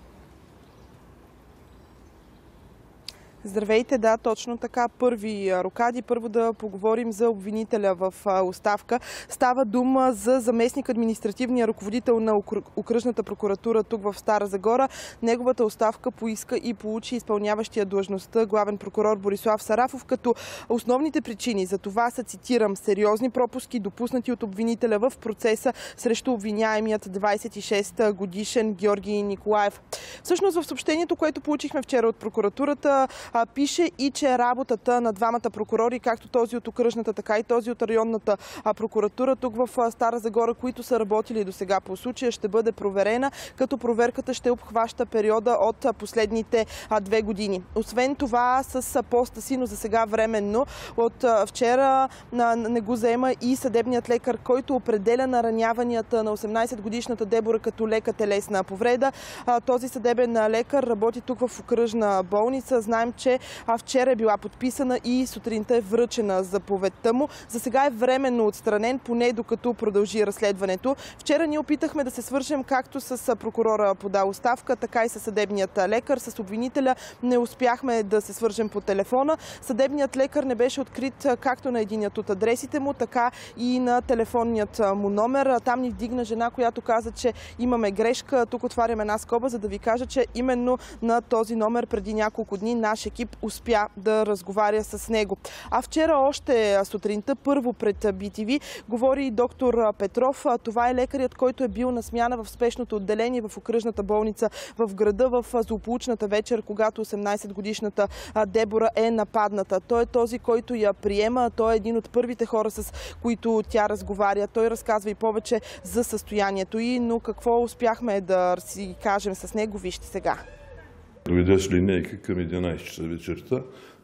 Здравейте, да, точно така. Първи рокади. Първо да поговорим за обвинителя в оставка. Става дума за заместник административния ръководител на окръжната прокуратура тук в Стара Загора. Неговата оставка поиска и получи изпълняващия длъжността главен прокурор Борислав Сарафов, като основните причини за това са, цитирам, сериозни пропуски, допуснати от обвинителя в процеса срещу обвиняемият двайсет и шест годишен Георги Николаев. Всъщност в съобщението, което получихме вчера от прокуратурата, пише и, че работата на двамата прокурори, както този от окръжната, така и този от районната прокуратура тук в Стара Загора, които са работили до сега по случая, ще бъде проверена, като проверката ще обхваща периода от последните две години. Освен това, с поста си, но за сега временно, от вчера не го заема и съдебният лекар, който определя нараняванията на осемнайсетгодишната Дебора като лека телесна повреда. Този съдебен лекар работи тук в окръжна болница. Знаем, че вчера е била подписана и сутринта е връчена заповедта му. За сега е временно отстранен, поне докато продължи разследването. Вчера ние опитахме да се свържем както с прокурора подал оставка, така и с съдебният лекар. С обвинителя не успяхме да се свържем по телефона. Съдебният лекар не беше открит както на единият от адресите му, така и на телефонният му номер. Там ни вдигна жена, която каза, че имаме грешка. Тук отварям една скоба, за да ви кажа, че именно на този номер преди няколко дни наш екип успя да разговаря с него. А вчера още сутринта, първо пред Би Ти Ви, говори и доктор Петров. Това е лекарят, който е бил на смяна в спешното отделение в окръжната болница в града в злополучната вечер, когато осемнайсетгодишната Дебора е нападната. Той е този, който я приема. Той е един от първите хора, с които тя разговаря. Той разказва и повече за състоянието й, но какво успяхме да си кажем с него, вижте сега. Дойде с линейка към единайсет часа вечерта.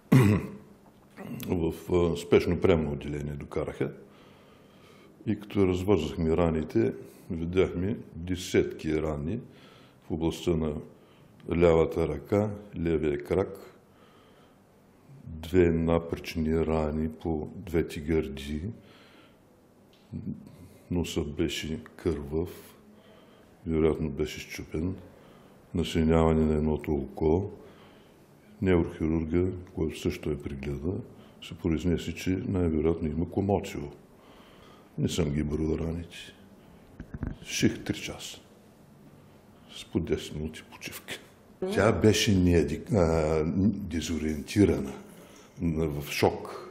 В спешно приемно отделение докараха. И като развързахме раните, видяхме десетки рани в областта на лявата ръка, левия крак, две напречни рани по двете гърди, носът беше кървав, вероятно беше счупен, насеняване на едното око. Неврохирурга, който също е прегледа, се произнесе, че най-вероятно има комоцио. Не съм ги броил раните. Ших три часа. С по десет минути почивка. Тя беше неадик... а, дезориентирана, в шок.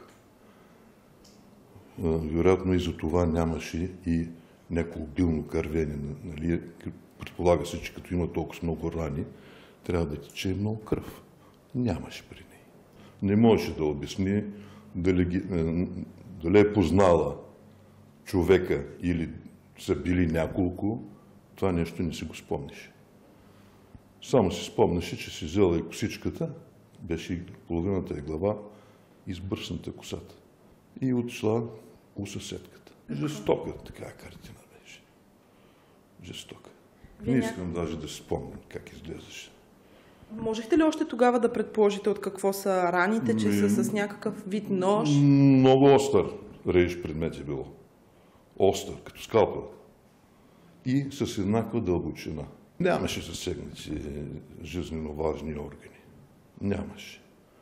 А, вероятно и за това нямаше и някакво обилно кървене. Нали? Предполага се, че като има толкова много рани, трябва да тече много кръв. Нямаше при нея. Не можеше да обясни дали, дали е познала човека или са били няколко. Това нещо не си го спомняше. Само си спомняше, че си взела и косичката, беше и половината е глава, избърсната косата. И отшла у съседката. Жестока такава картина беше. Жестока. Не искам даже да си спомням как изглеждаше. Можехте ли още тогава да предположите от какво са раните, че са с някакъв вид нож? Много остър реж предмет е било. Остър, като скалпел. И с еднаква дълбочина. Нямаше засегнати жизненно важни органи. Нямаше.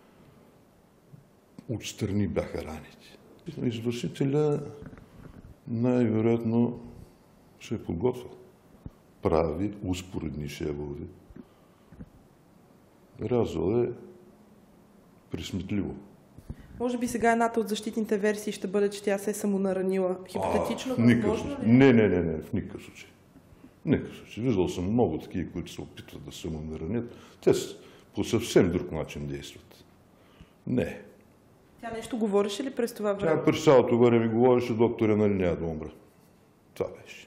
Отстрани бяха раните. Извършителя най-вероятно се е подготвил. Прави успоредни шевове. Рязал е присметливо. Може би сега едната от защитните версии ще бъде, че тя се е самонаранила. Хипотетично, възможно ли? Не, не, не, не, в никакъв случай. В никакъв случай. Виждал съм много такива, които се опитват да се самонаранят. Те по съвсем друг начин действат. Не. Тя нещо говореше ли през това време? Тя през цялото време ми говореше, доктора, нали няма да умра. Това беше.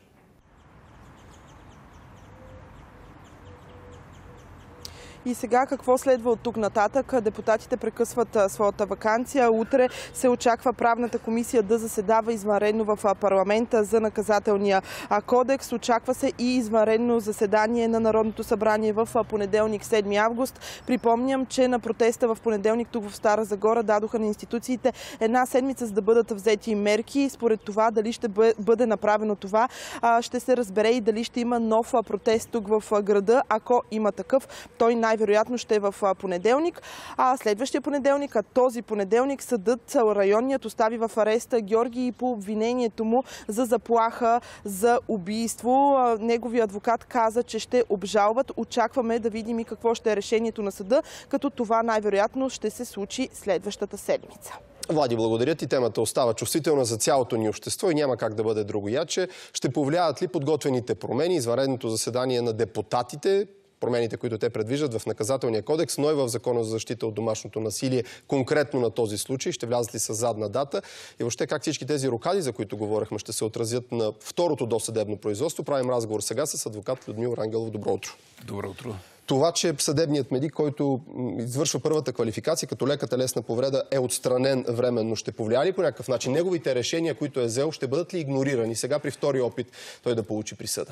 И сега какво следва от тук нататък? Депутатите прекъсват своята ваканция. Утре се очаква правната комисия да заседава извънредно в парламента за наказателния кодекс. Очаква се и извънредно заседание на Народното събрание в понеделник, седми август. Припомням, че на протеста в понеделник тук в Стара Загора дадоха на институциите една седмица, за да бъдат взети мерки. Според това дали ще бъде направено това, ще се разбере и дали ще има нов протест тук в града. Ако има такъв, той най-вероятно ще е в понеделник. А следващия понеделник, а този понеделник, съдът, районният, остави в ареста Георги по обвинението му за заплаха за убийство. Неговият адвокат каза, че ще обжалват. Очакваме да видим и какво ще е решението на съда, като това най-вероятно ще се случи следващата седмица. Влади, благодаря ти. Темата остава чувствителна за цялото ни общество и няма как да бъде другояче. Ще повлияят ли подготвените промени, извънредното заседание на депутатите, промените, които те предвиждат в наказателния кодекс, но и в Закона за защита от домашното насилие, конкретно на този случай, ще влязат ли с задна дата и въобще как всички тези рокади, за които говорихме, ще се отразят на второто досъдебно производство. Правим разговор сега с адвокат Людмил Рангелов. Добро утро. Добро утро. Това, че съдебният медик, който извършва първата квалификация като лека телесна повреда, е отстранен временно, ще повлияе ли по някакъв начин? Неговите решения, които е взел, ще бъдат ли игнорирани сега при втори опит той да получи присъда?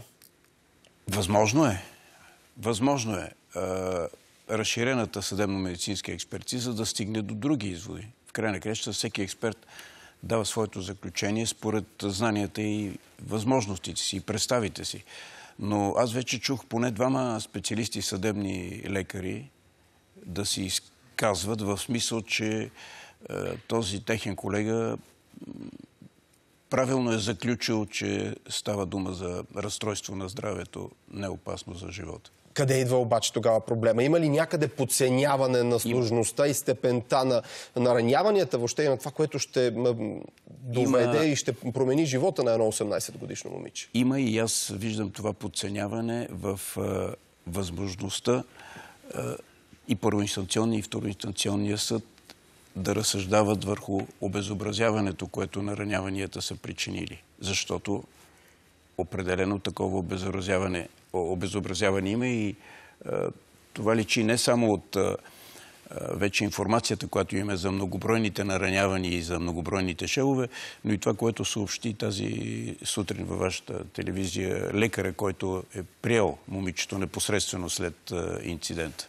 Възможно е. Възможно е разширената съдебно-медицинска експертиза да стигне до други изводи. В край на кращата всеки експерт дава своето заключение според знанията и възможностите си и представите си. Но аз вече чух поне двама специалисти съдебни лекари да си изказват в смисъл, че е, този техен колега правилно е заключил, че става дума за разстройство на здравето, не опасно за живота. Къде идва обаче тогава проблема? Има ли някъде подценяване на сложността и степента на нараняванията, въобще и на това, което ще доведе Има... и ще промени живота на едно осемнайсет годишно момиче? Има и аз виждам това подценяване в а, възможността а, и първоинстанционния и второинстанционния съд да разсъждават върху обезобразяването, което нараняванията са причинили. Защото определено такова обезобразяване, обезобразяване има и а, това личи не само от а, вече информацията, която имаме за многобройните наранявания и за многобройните шелове, но и това, което съобщи тази сутрин във вашата телевизия лекаря, който е приел момичето непосредствено след а, инцидента.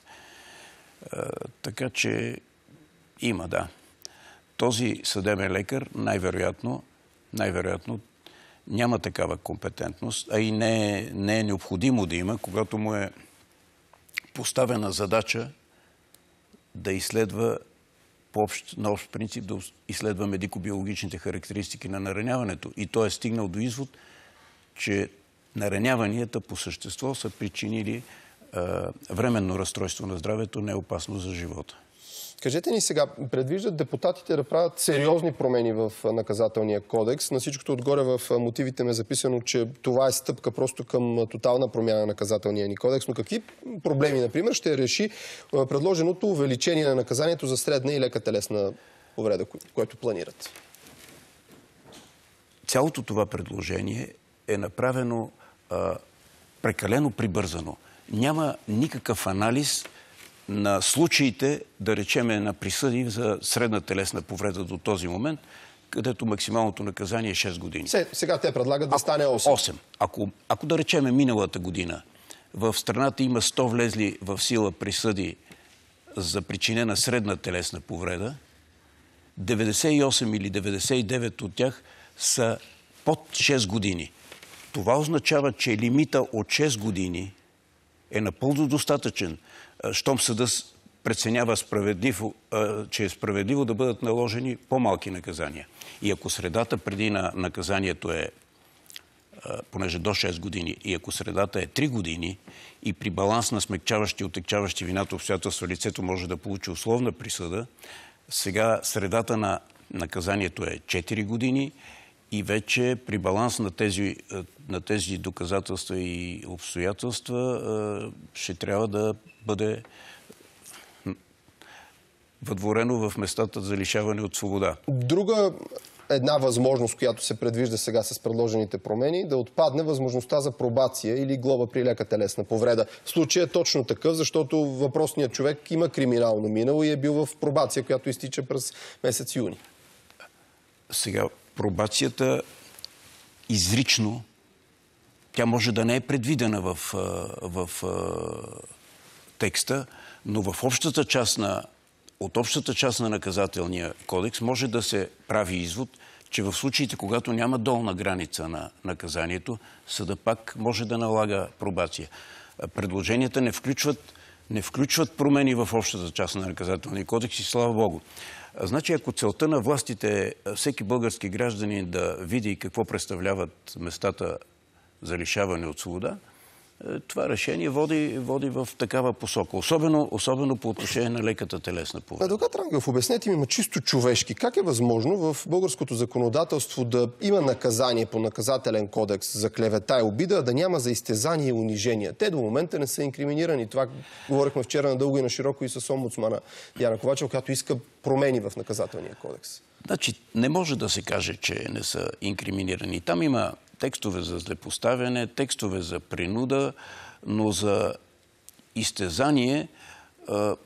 А, така че има, да. Този съдебен лекар най-вероятно, най-вероятно няма такава компетентност, а и не е, не е необходимо да има, когато му е поставена задача да изследва по общ, на общ принцип, да изследва медико-биологичните характеристики на нараняването. И той е стигнал до извод, че нараняванията по същество са причинили а, временно разстройство на здравето, не опасно за живота. Кажете ни сега, предвиждат депутатите да правят сериозни промени в наказателния кодекс. На всичкото отгоре в мотивите ме е записано, че това е стъпка просто към тотална промяна на наказателния ни кодекс. Но какви проблеми, например, ще реши предложеното увеличение на наказанието за средна и лека телесна повреда, което планират? Цялото това предложение е направено а, прекалено прибързано. Няма никакъв анализ на случаите, да речеме, на присъди за средна телесна повреда до този момент, където максималното наказание е шест години. Сега те предлагат да стане осем. осем. Ако, ако да речеме миналата година в страната има сто влезли в сила присъди за причинена средна телесна повреда, деветдесет и осем или деветдесет и девет от тях са под шест години. Това означава, че лимита от шест години е напълно достатъчен, щом съдът преценява справедливо, че е справедливо да бъдат наложени по-малки наказания. И ако средата преди на наказанието е, понеже до шест години, и ако средата е три години и при баланс на смекчаващи и отегчаващи вината обстоятелства лицето може да получи условна присъда, сега средата на наказанието е четири години и вече при баланс на тези, на тези доказателства и обстоятелства ще трябва да бъде въдворено в местата за лишаване от свобода. Друга една възможност, която се предвижда сега с предложените промени, да отпадне възможността за пробация или глоба при лека телесна повреда. В случая е точно такъв, защото въпросният човек има криминално минало и е бил в пробация, която изтича през месец юни. Сега, пробацията изрично, тя може да не е предвидена в, в, в текста, но в общата част на, от общата част на наказателния кодекс може да се прави извод, че в случаите, когато няма долна граница на наказанието, съда пак може да налага пробация. Предложенията не включват, не включват промени в общата част на наказателния кодекс и слава Богу. Значи, ако целта на властите е всеки български гражданин да види какво представляват местата за лишаване от свобода, това решение води, води в такава посока. Особено, особено по отношение на леката телесна повреда. Адвокат Рангелов, обяснете ми, ма чисто човешки, как е възможно в българското законодателство да има наказание по наказателен кодекс за клевета и обида, а да няма за изтезание и унижение? Те до момента не са инкриминирани. Това говорихме вчера надълго и на широко и с омбудсмана Диана Ковачева, която иска промени в наказателния кодекс. Значи, не може да се каже, че не са инкриминирани. Там има текстове за злепоставяне, текстове за принуда, но за изтезание, а,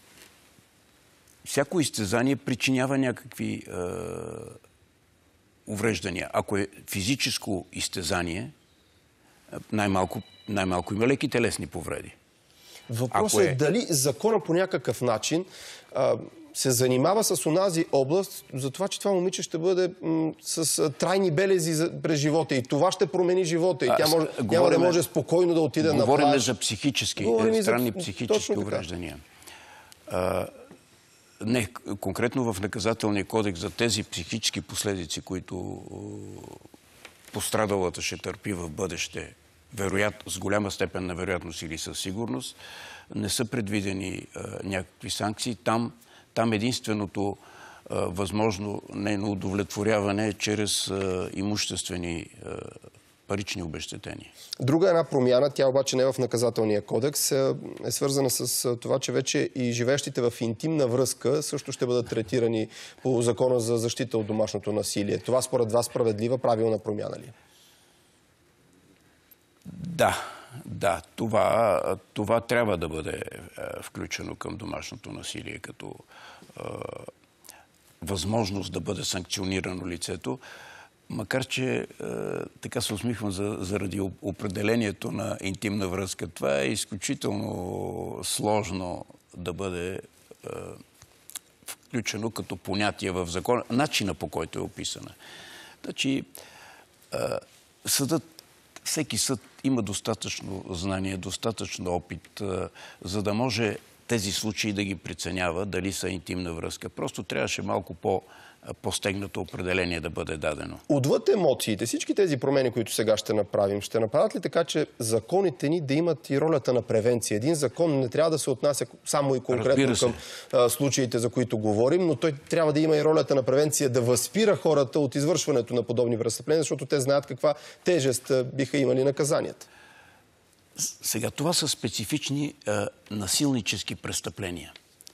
всяко изтезание причинява някакви а, увреждания. Ако е физическо изтезание, най-малко, най-малко има леки телесни повреди. Въпросът е... е дали закона по някакъв начин а, се занимава с онази област, за това, че това момиче ще бъде м, с а, трайни белези за, през живота и това ще промени живота и а, тя може, говориме, няма да може спокойно да отиде на плаж. Говорим за психически, говорим странни за... психически увреждания. А, не, конкретно в наказателния кодекс за тези психически последици, които пострадалата ще търпи в бъдеще, вероятно, с голяма степен на вероятност или със сигурност, не са предвидени а, някакви санкции. Там Там единственото а, възможно нейно удовлетворяване е чрез а, имуществени а, парични обезщетения. Друга една промяна, тя обаче не е в наказателния кодекс, е свързана с това, че вече и живеещите в интимна връзка също ще бъдат третирани по закона за защита от домашното насилие. Това според вас справедлива, правилна промяна ли? Да. Да, това, това трябва да бъде е, включено към домашното насилие като е, възможност да бъде санкционирано лицето, макар че е, така се усмихвам за, заради определението на интимна връзка. Това е изключително сложно да бъде е, включено като понятие в закона, начина по който е описана. Значи, е, съдът Всеки съд има достатъчно знание, достатъчно опит, за да може тези случаи да ги преценява, дали са интимна връзка. Просто трябваше малко по, по-стегнато определение да бъде дадено. Отвъд емоциите, всички тези промени, които сега ще направим, ще направят ли така, че законите ни да имат и ролята на превенция? Един закон не трябва да се отнася само и конкретно към а, случаите, за които говорим, но той трябва да има и ролята на превенция да възпира хората от извършването на подобни престъпления, защото те знаят каква тежест биха имали наказанията. Сега, това са специфични а, насилнически престъпления.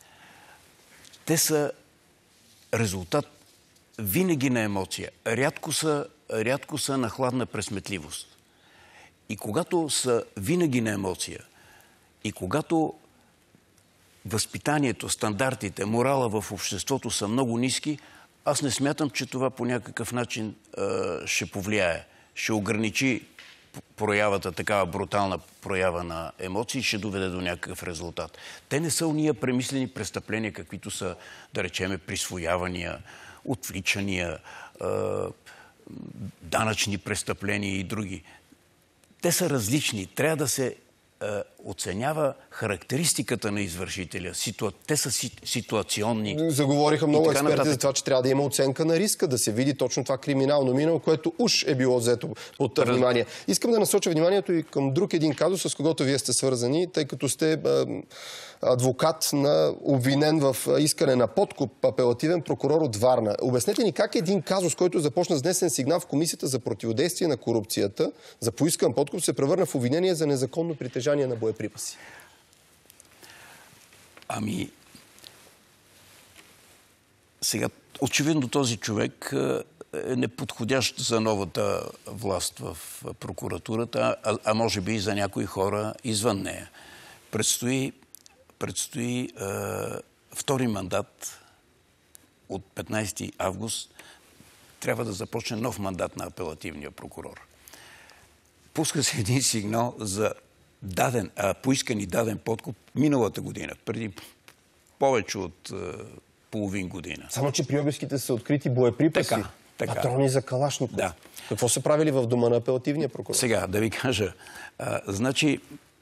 Те са резултат винаги на емоция. Рядко са, рядко са на хладна пресметливост. И когато са винаги на емоция, и когато възпитанието, стандартите, морала в обществото са много ниски, аз не смятам, че това по някакъв начин а, ще повлияе, ще ограничи проявата, такава брутална проява на емоции, ще доведе до някакъв резултат. Те не са уния премислени престъпления, каквито са, да речеме, присвоявания, отвличания, е, данъчни престъпления и други. Те са различни. Трябва да се е, оценява характеристиката на извършителя. Ситуа... Те са си... ситуационни. Заговориха много експерти нататък за това, че трябва да има оценка на риска, да се види точно това криминално минало, което уж е било взето под Раз... внимание. Искам да насоча вниманието и към друг един казус, с когото вие сте свързани, тъй като сте е, адвокат на обвинен в искане на подкуп, апелативен прокурор от Варна. Обяснете ни как един казус, който започна с внесен сигнал в Комисията за противодействие на корупцията, за поискан подкуп, се превърна в обвинение за незаконно притежание на боеприпаси. Ами, сега, очевидно този човек е неподходящ за новата власт в прокуратурата, а, а може би и за някои хора извън нея. Предстои, предстои е, втори мандат от петнайсети август. Трябва да започне нов мандат на апелативния прокурор. Пуска се един сигнал за даден, а, поискан и даден подкуп миналата година, преди повече от е, половин година. Само, че при обиските са открити боеприпаси, така, така. патрони за Калашников. Да. Какво са правили в дома на апелативния прокурор? Сега, да ви кажа, а, значи,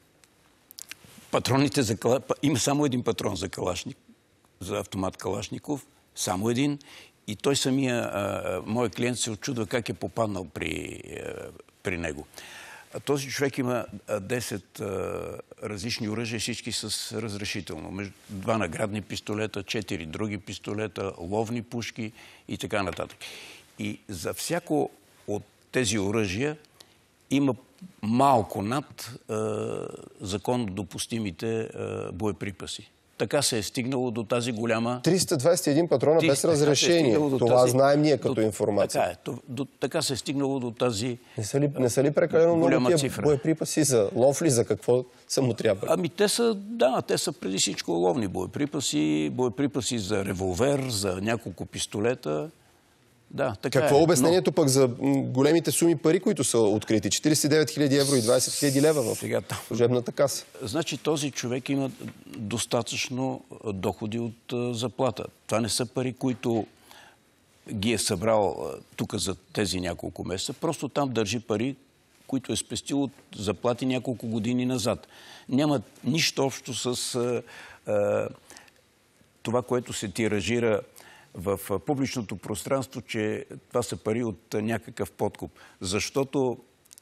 патроните за Калашников, има само един патрон за Калашник, за автомат Калашников, само един, и той самия, а, моят клиент се очудва как е попаднал при, а, при него. А този човек има десет а, различни оръжия, всички с разрешително. Между два наградни пистолета, четири други пистолета, ловни пушки и така нататък. И за всяко от тези оръжия има малко над а, законно допустимите а, боеприпаси. Така се е стигнало до тази голяма... триста двайсет и един патрона Ти, без разрешение. Е Това тази... знаем ние като до... информация. Така, е. До... така се е стигнало до тази... Не са ли, не са ли прекалено много тия цифра? Боеприпаси за лов ли, за какво са му трябва? Ами те са, да, те са преди всичко ловни боеприпаси, боеприпаси за револвер, за няколко пистолета. Да, така Какво е е обяснението но... пък за големите суми пари, които са открити? четирийсет и девет хиляди евро и двайсет хиляди лева в служебната каса. Значи този човек има достатъчно доходи от заплата. Това не са пари, които ги е събрал тук за тези няколко месеца. Просто там държи пари, които е спестил от заплати няколко години назад. Няма нищо общо с а, а, това, което се тиражира в публичното пространство, че това са пари от някакъв подкуп. Защото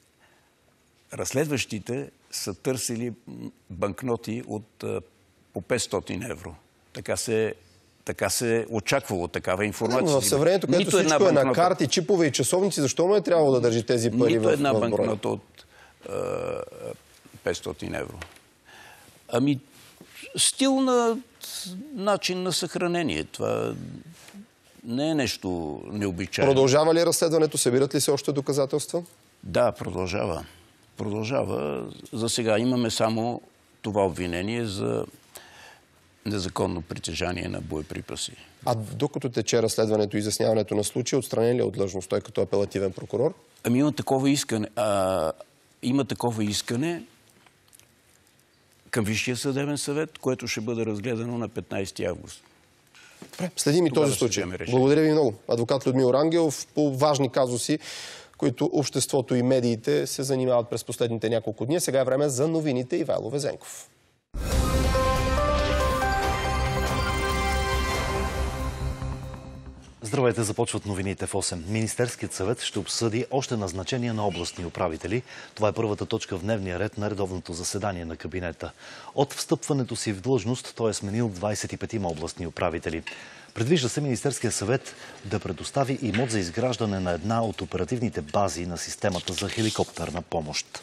разследващите са търсили банкноти от по петстотин евро. Така се, така се очаквало такава информация. Но в съвремето, където всичко банкнота... е на карти, чипове и часовници, защо му е трябвало да държи тези пари Нито в, една в брой? банкнота от а, петстотин евро. Ами, стил на начин на съхранение. Това не е нещо необичайно. Продължава ли разследването? Събират ли се още доказателства? Да, продължава. Продължава. За сега имаме само това обвинение за незаконно притежание на боеприпаси. А докато тече разследването и изясняването на случая, отстранен ли е от длъжност той като апелативен прокурор? Ами има такова искане. А, има такова искане към Висшия съдебен съвет, което ще бъде разгледано на петнайсети август. Следим и този случай. Благодаря ви много. Адвокат Людмил Рангелов по важни казуси, които обществото и медиите се занимават през последните няколко дни. Сега е време за новините. Ивайло Везенков. Здравейте, започват новините в осем. Министерският съвет ще обсъди още назначения на областни управители. Това е първата точка в дневния ред на редовното заседание на кабинета. От встъпването си в длъжност той е сменил двайсет и петима областни управители. Предвижда се Министерския съвет да предостави имот за изграждане на една от оперативните бази на системата за хеликоптерна помощ.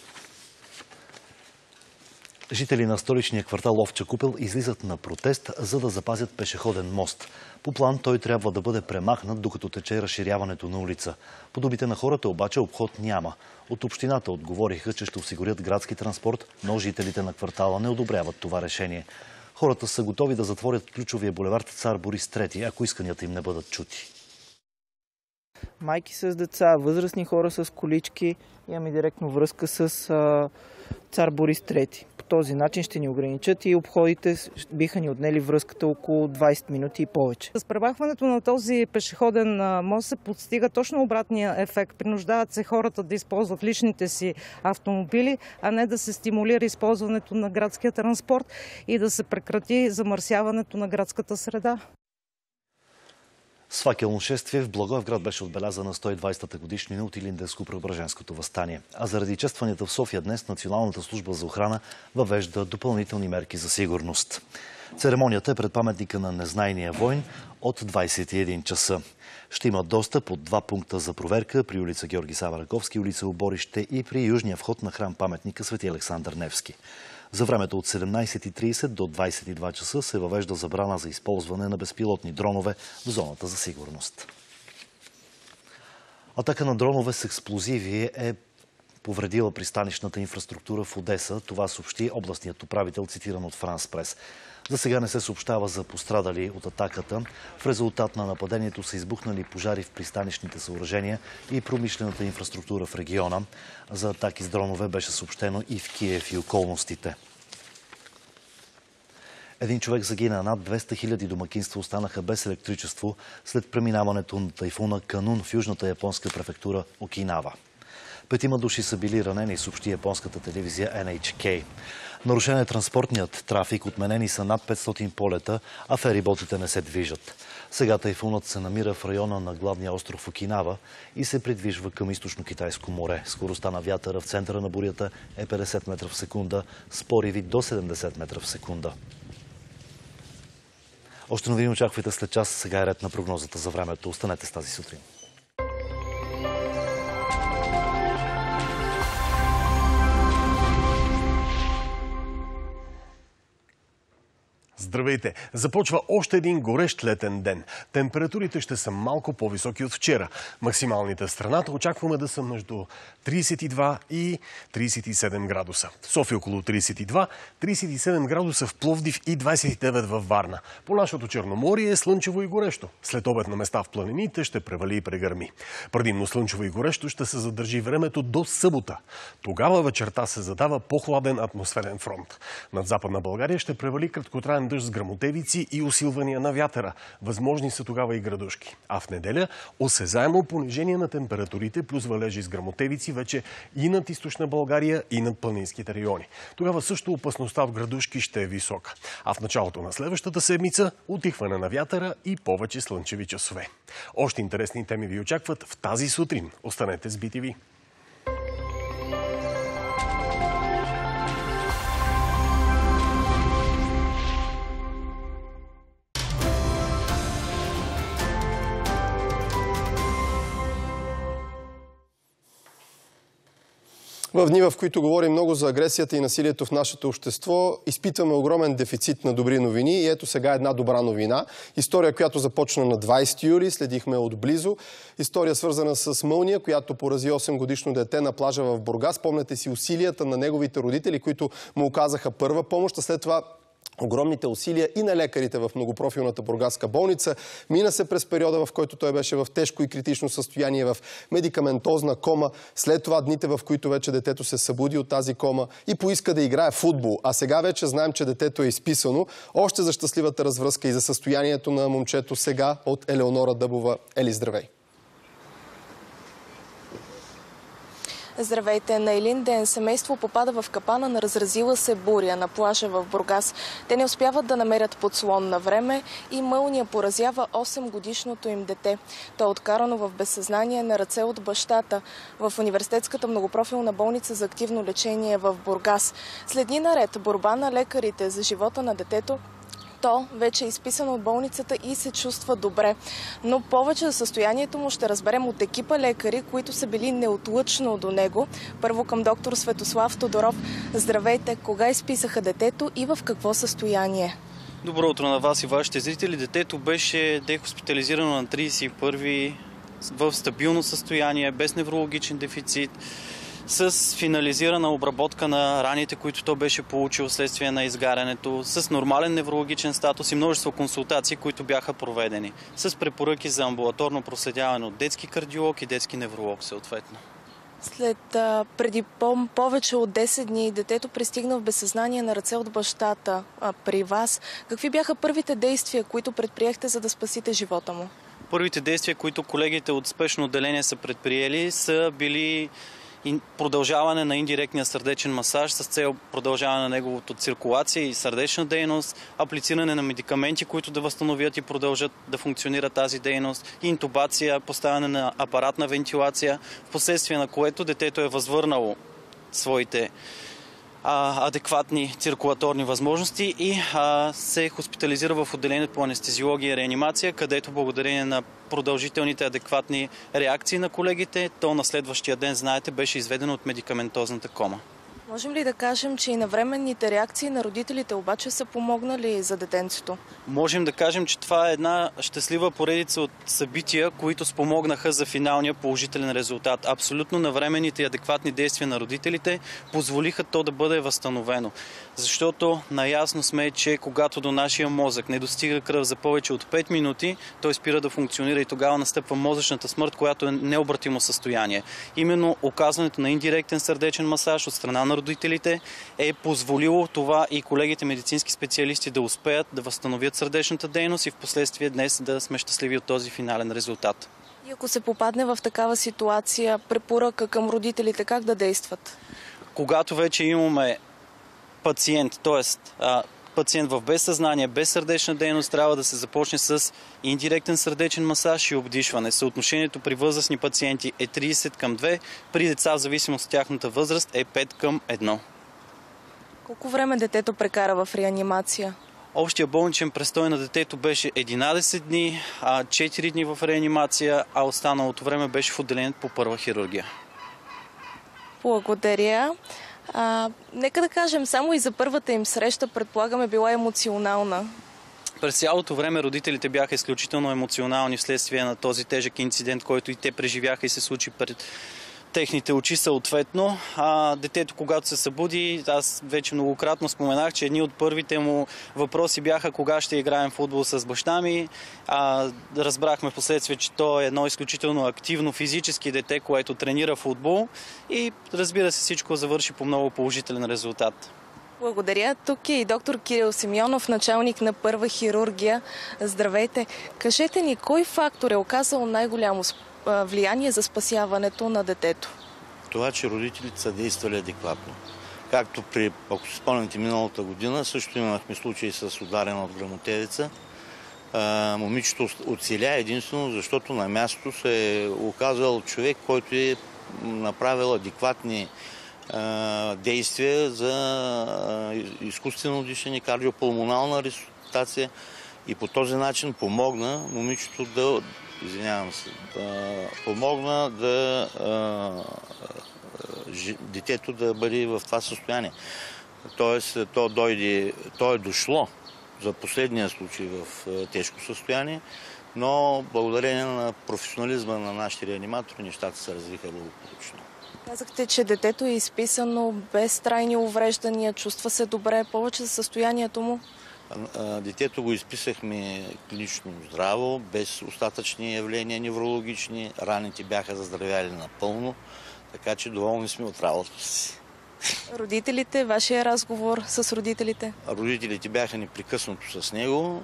Жители на столичния квартал Овча купел излизат на протест, за да запазят пешеходен мост. По план той трябва да бъде премахнат, докато тече разширяването на улица. По думите на хората обаче обход няма. От общината отговориха, че ще осигурят градски транспорт, но жителите на квартала не одобряват това решение. Хората са готови да затворят ключовия булевард Цар Борис трети, ако исканията им не бъдат чути. Майки с деца, възрастни хора с колички, имаме директно връзка с а, Цар Борис трети. По този начин ще ни ограничат и обходите биха ни отнели връзката около двайсет минути и повече. С премахването на този пешеходен мост се постига точно обратния ефект. Принуждават се хората да използват личните си автомобили, а не да се стимулира използването на градския транспорт и да се прекрати замърсяването на градската среда. С факелно шествие в Благоевград беше отбелязана сто и двайсета годишнина от Илинденско-Преображенското въстание. А заради честванията в София днес Националната служба за охрана въвежда допълнителни мерки за сигурност. Церемонията е пред паметника на незнайния войн от двайсет и един часа. Ще има достъп от два пункта за проверка при улица Георги Сава Раковски, улица Оборище и при южния вход на храм паметника Свети Александър Невски. За времето от седемнайсет и трийсет до двайсет и два часа се въвежда забрана за използване на безпилотни дронове в зоната за сигурност. Атака на дронове с експлозиви е повредила пристанищната инфраструктура в Одеса. Това съобщи областният управител, цитиран от Франс Прес. За сега не се съобщава за пострадали от атаката. В резултат на нападението са избухнали пожари в пристанищните съоръжения и промишлената инфраструктура в региона. За атаки с дронове беше съобщено и в Киев и околностите. Един човек загина, над двеста хиляди домакинства останаха без електричество след преминаването на тайфуна Канун в южната японска префектура Окинава. Петима души са били ранени, съобщи японската телевизия Ен Ейч Кей. Нарушен е транспортният трафик, отменени са над петстотин полета, а фериботите не се движат. Сега тайфунът се намира в района на главния остров Окинава и се придвижва към източно-китайско море. Скоростта на вятъра в центъра на бурята е петдесет метра в секунда, с пориви до седемдесет метра в секунда. Още новини очаквайте след час. Сега е ред на прогнозата за времето. Останете с тази сутрин. Здравейте! Започва още един горещ летен ден. Температурите ще са малко по-високи от вчера. Максималните в страната очакваме да са между тридесет и два и тридесет и седем градуса. В София около тридесет и два, тридесет и седем градуса в Пловдив и двадесет и девет във Варна. По нашото Черноморие е слънчево и горещо. След обед на места в планините ще превали и прегърми. Предимно слънчево и горещо ще се задържи времето до събота. Тогава вечерта се задава по-хладен атмосферен фронт. Над Западна България ще превали краткотраен дъжд с гръмотевици и усилвания на вятъра. Възможни са тогава и градушки. А в неделя осезаемо понижение на температурите плюс валежи с гръмотевици вече и над източна България, и над планинските райони. Тогава също опасността от градушки ще е висока. А в началото на следващата седмица утихване на вятъра и повече слънчеви часове. Още интересни теми ви очакват в тази сутрин. Останете с Би Ти Ви. В дни, в които говорим много за агресията и насилието в нашето общество, изпитваме огромен дефицит на добри новини и ето сега една добра новина. История, която започна на двадесети юли, следихме отблизо. История свързана с мълния, която порази осем годишно дете на плажа в Бургас. Спомняте си усилията на неговите родители, които му оказаха първа помощ, а след това огромните усилия и на лекарите в многопрофилната бургаска болница. Мина се през периода, в който той беше в тежко и критично състояние, в медикаментозна кома. След това дните, в които вече детето се събуди от тази кома и поиска да играе футбол. А сега вече знаем, че детето е изписано. Още за щастливата развръзка и за състоянието на момчето сега от Елеонора Дъбова. Ели, здравей! Здравейте! На Илинден семейство попада в капана на разразила се буря на плажа в Бургас. Те не успяват да намерят подслон на време и мълния поразява осем годишното им дете. То е откарано в безсъзнание на ръце от бащата в университетската многопрофилна болница за активно лечение в Бургас. След дни наред борба на лекарите за живота на детето, то вече е изписано от болницата и се чувства добре. Но повече за състоянието му ще разберем от екипа лекари, които са били неотлъчно до него. Първо към доктор Светослав Тодоров. Здравейте! Кога изписаха детето и в какво състояние? Добро утро на вас и вашите зрители. Детето беше дехоспитализирано на тридесет и първи в стабилно състояние, без неврологичен дефицит, с финализирана обработка на раните, които то беше получил вследствие на изгарянето, с нормален неврологичен статус и множество консултации, които бяха проведени, с препоръки за амбулаторно проследяване от детски кардиолог и детски невролог съответно. След а, преди по- повече от десет дни детето пристигна в безсъзнание на ръце от бащата а, при вас. Какви бяха първите действия, които предприехте, за да спасите живота му? Първите действия, които колегите от спешно отделение са предприели, са били продължаване на индиректния сърдечен масаж с цел продължаване на неговото циркулация и сърдечна дейност, аплициране на медикаменти, които да възстановят и продължат да функционира тази дейност, интубация, поставяне на апаратна вентилация, в последствие на което детето е възвърнало своите а, адекватни циркулаторни възможности и а, се хоспитализира в отделението по анестезиология и реанимация, където благодарение на продължителните адекватни реакции на колегите, то на следващия ден, знаете, беше изведено от медикаментозната кома. Можем ли да кажем, че и навременните реакции на родителите обаче са помогнали за детенцето? Можем да кажем, че това е една щастлива поредица от събития, които спомогнаха за финалния положителен резултат. Абсолютно навременните и адекватни действия на родителите позволиха то да бъде възстановено. Защото наясно сме, че когато до нашия мозък не достига кръв за повече от пет минути, той спира да функционира и тогава настъпва мозъчната смърт, която е необратимо състояние. Именно оказването на индиректен сърдечен масаж от страна на родителите е позволило това и колегите медицински специалисти да успеят да възстановят сърдечната дейност и в последствие днес да сме щастливи от този финален резултат. И ако се попадне в такава ситуация, препоръка към родителите как да действат? Когато вече имаме пациент, т.е. пациент в безсъзнание, без сърдечна дейност, трябва да се започне с индиректен сърдечен масаж и обдишване. Съотношението при възрастни пациенти е тридесет към две, при деца в зависимост от тяхната възраст е пет към едно. Колко време детето прекара в реанимация? Общия болничен престой на детето беше единадесет дни, а четири дни в реанимация, а останалото време беше в отделението по първа хирургия. Благодаря. А, нека да кажем, само и за първата им среща, предполагаме, била емоционална. През цялото време родителите бяха изключително емоционални вследствие на този тежък инцидент, който и те преживяха и се случи пред техните очи съответно. А, детето, когато се събуди, аз вече многократно споменах, че едни от първите му въпроси бяха кога ще играем футбол с баща ми. А, разбрахме в последствие, че то е едно изключително активно физически дете, което тренира футбол и разбира се, всичко завърши по много положителен резултат. Благодаря. Тук е и доктор Кирил Симеонов, началник на първа хирургия. Здравейте! Кажете ни, кой фактор е оказал най-голямо влияние за спасяването на детето? Това, че родителите са действали адекватно. Както при, ако си спомняте, миналата година, също имахме случаи с ударена от гръмотевица. Момичето оцеля единствено, защото на мястото се е оказал човек, който е направил адекватни действия за изкуствено дишане, кардиопулмонална ресусцитация и по този начин помогна момичето да, извинявам се, да помогна да детето да бъде в това състояние. Тоест, то дойде, то е дошло за последния случай в тежко състояние, но благодарение на професионализма на нашите реаниматори нещата се развиха благополучно. Казахте, че детето е изписано без трайни увреждания, чувства се добре, повече за състоянието му? Детето го изписахме клинично здраво, без остатъчни явления неврологични, раните бяха заздравяли напълно, така че доволни сме от работата си. Родителите, вашия разговор с родителите? Родителите бяха непрекъснато с него,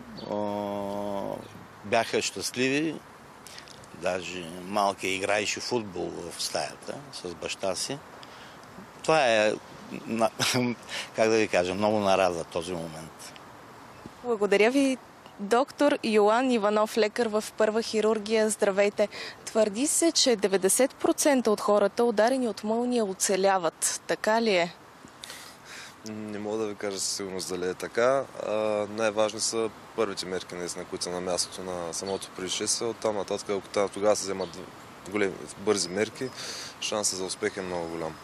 бяха щастливи. Даже малкият играеше футбол в стаята с баща си. Това е, как да ви кажа, много нарадва този момент. Благодаря ви, доктор Йоан Иванов, лекар в първа хирургия. Здравейте! Твърди се, че деветдесет процента от хората, ударени от мълния, оцеляват. Така ли е? Не мога да ви кажа със сигурност дали е така. Най-важни са първите мерки, наистина, които са на мястото на самото происшествие. Оттам нататък, ако тогава се вземат големи, бързи мерки, шансът за успех е много голям.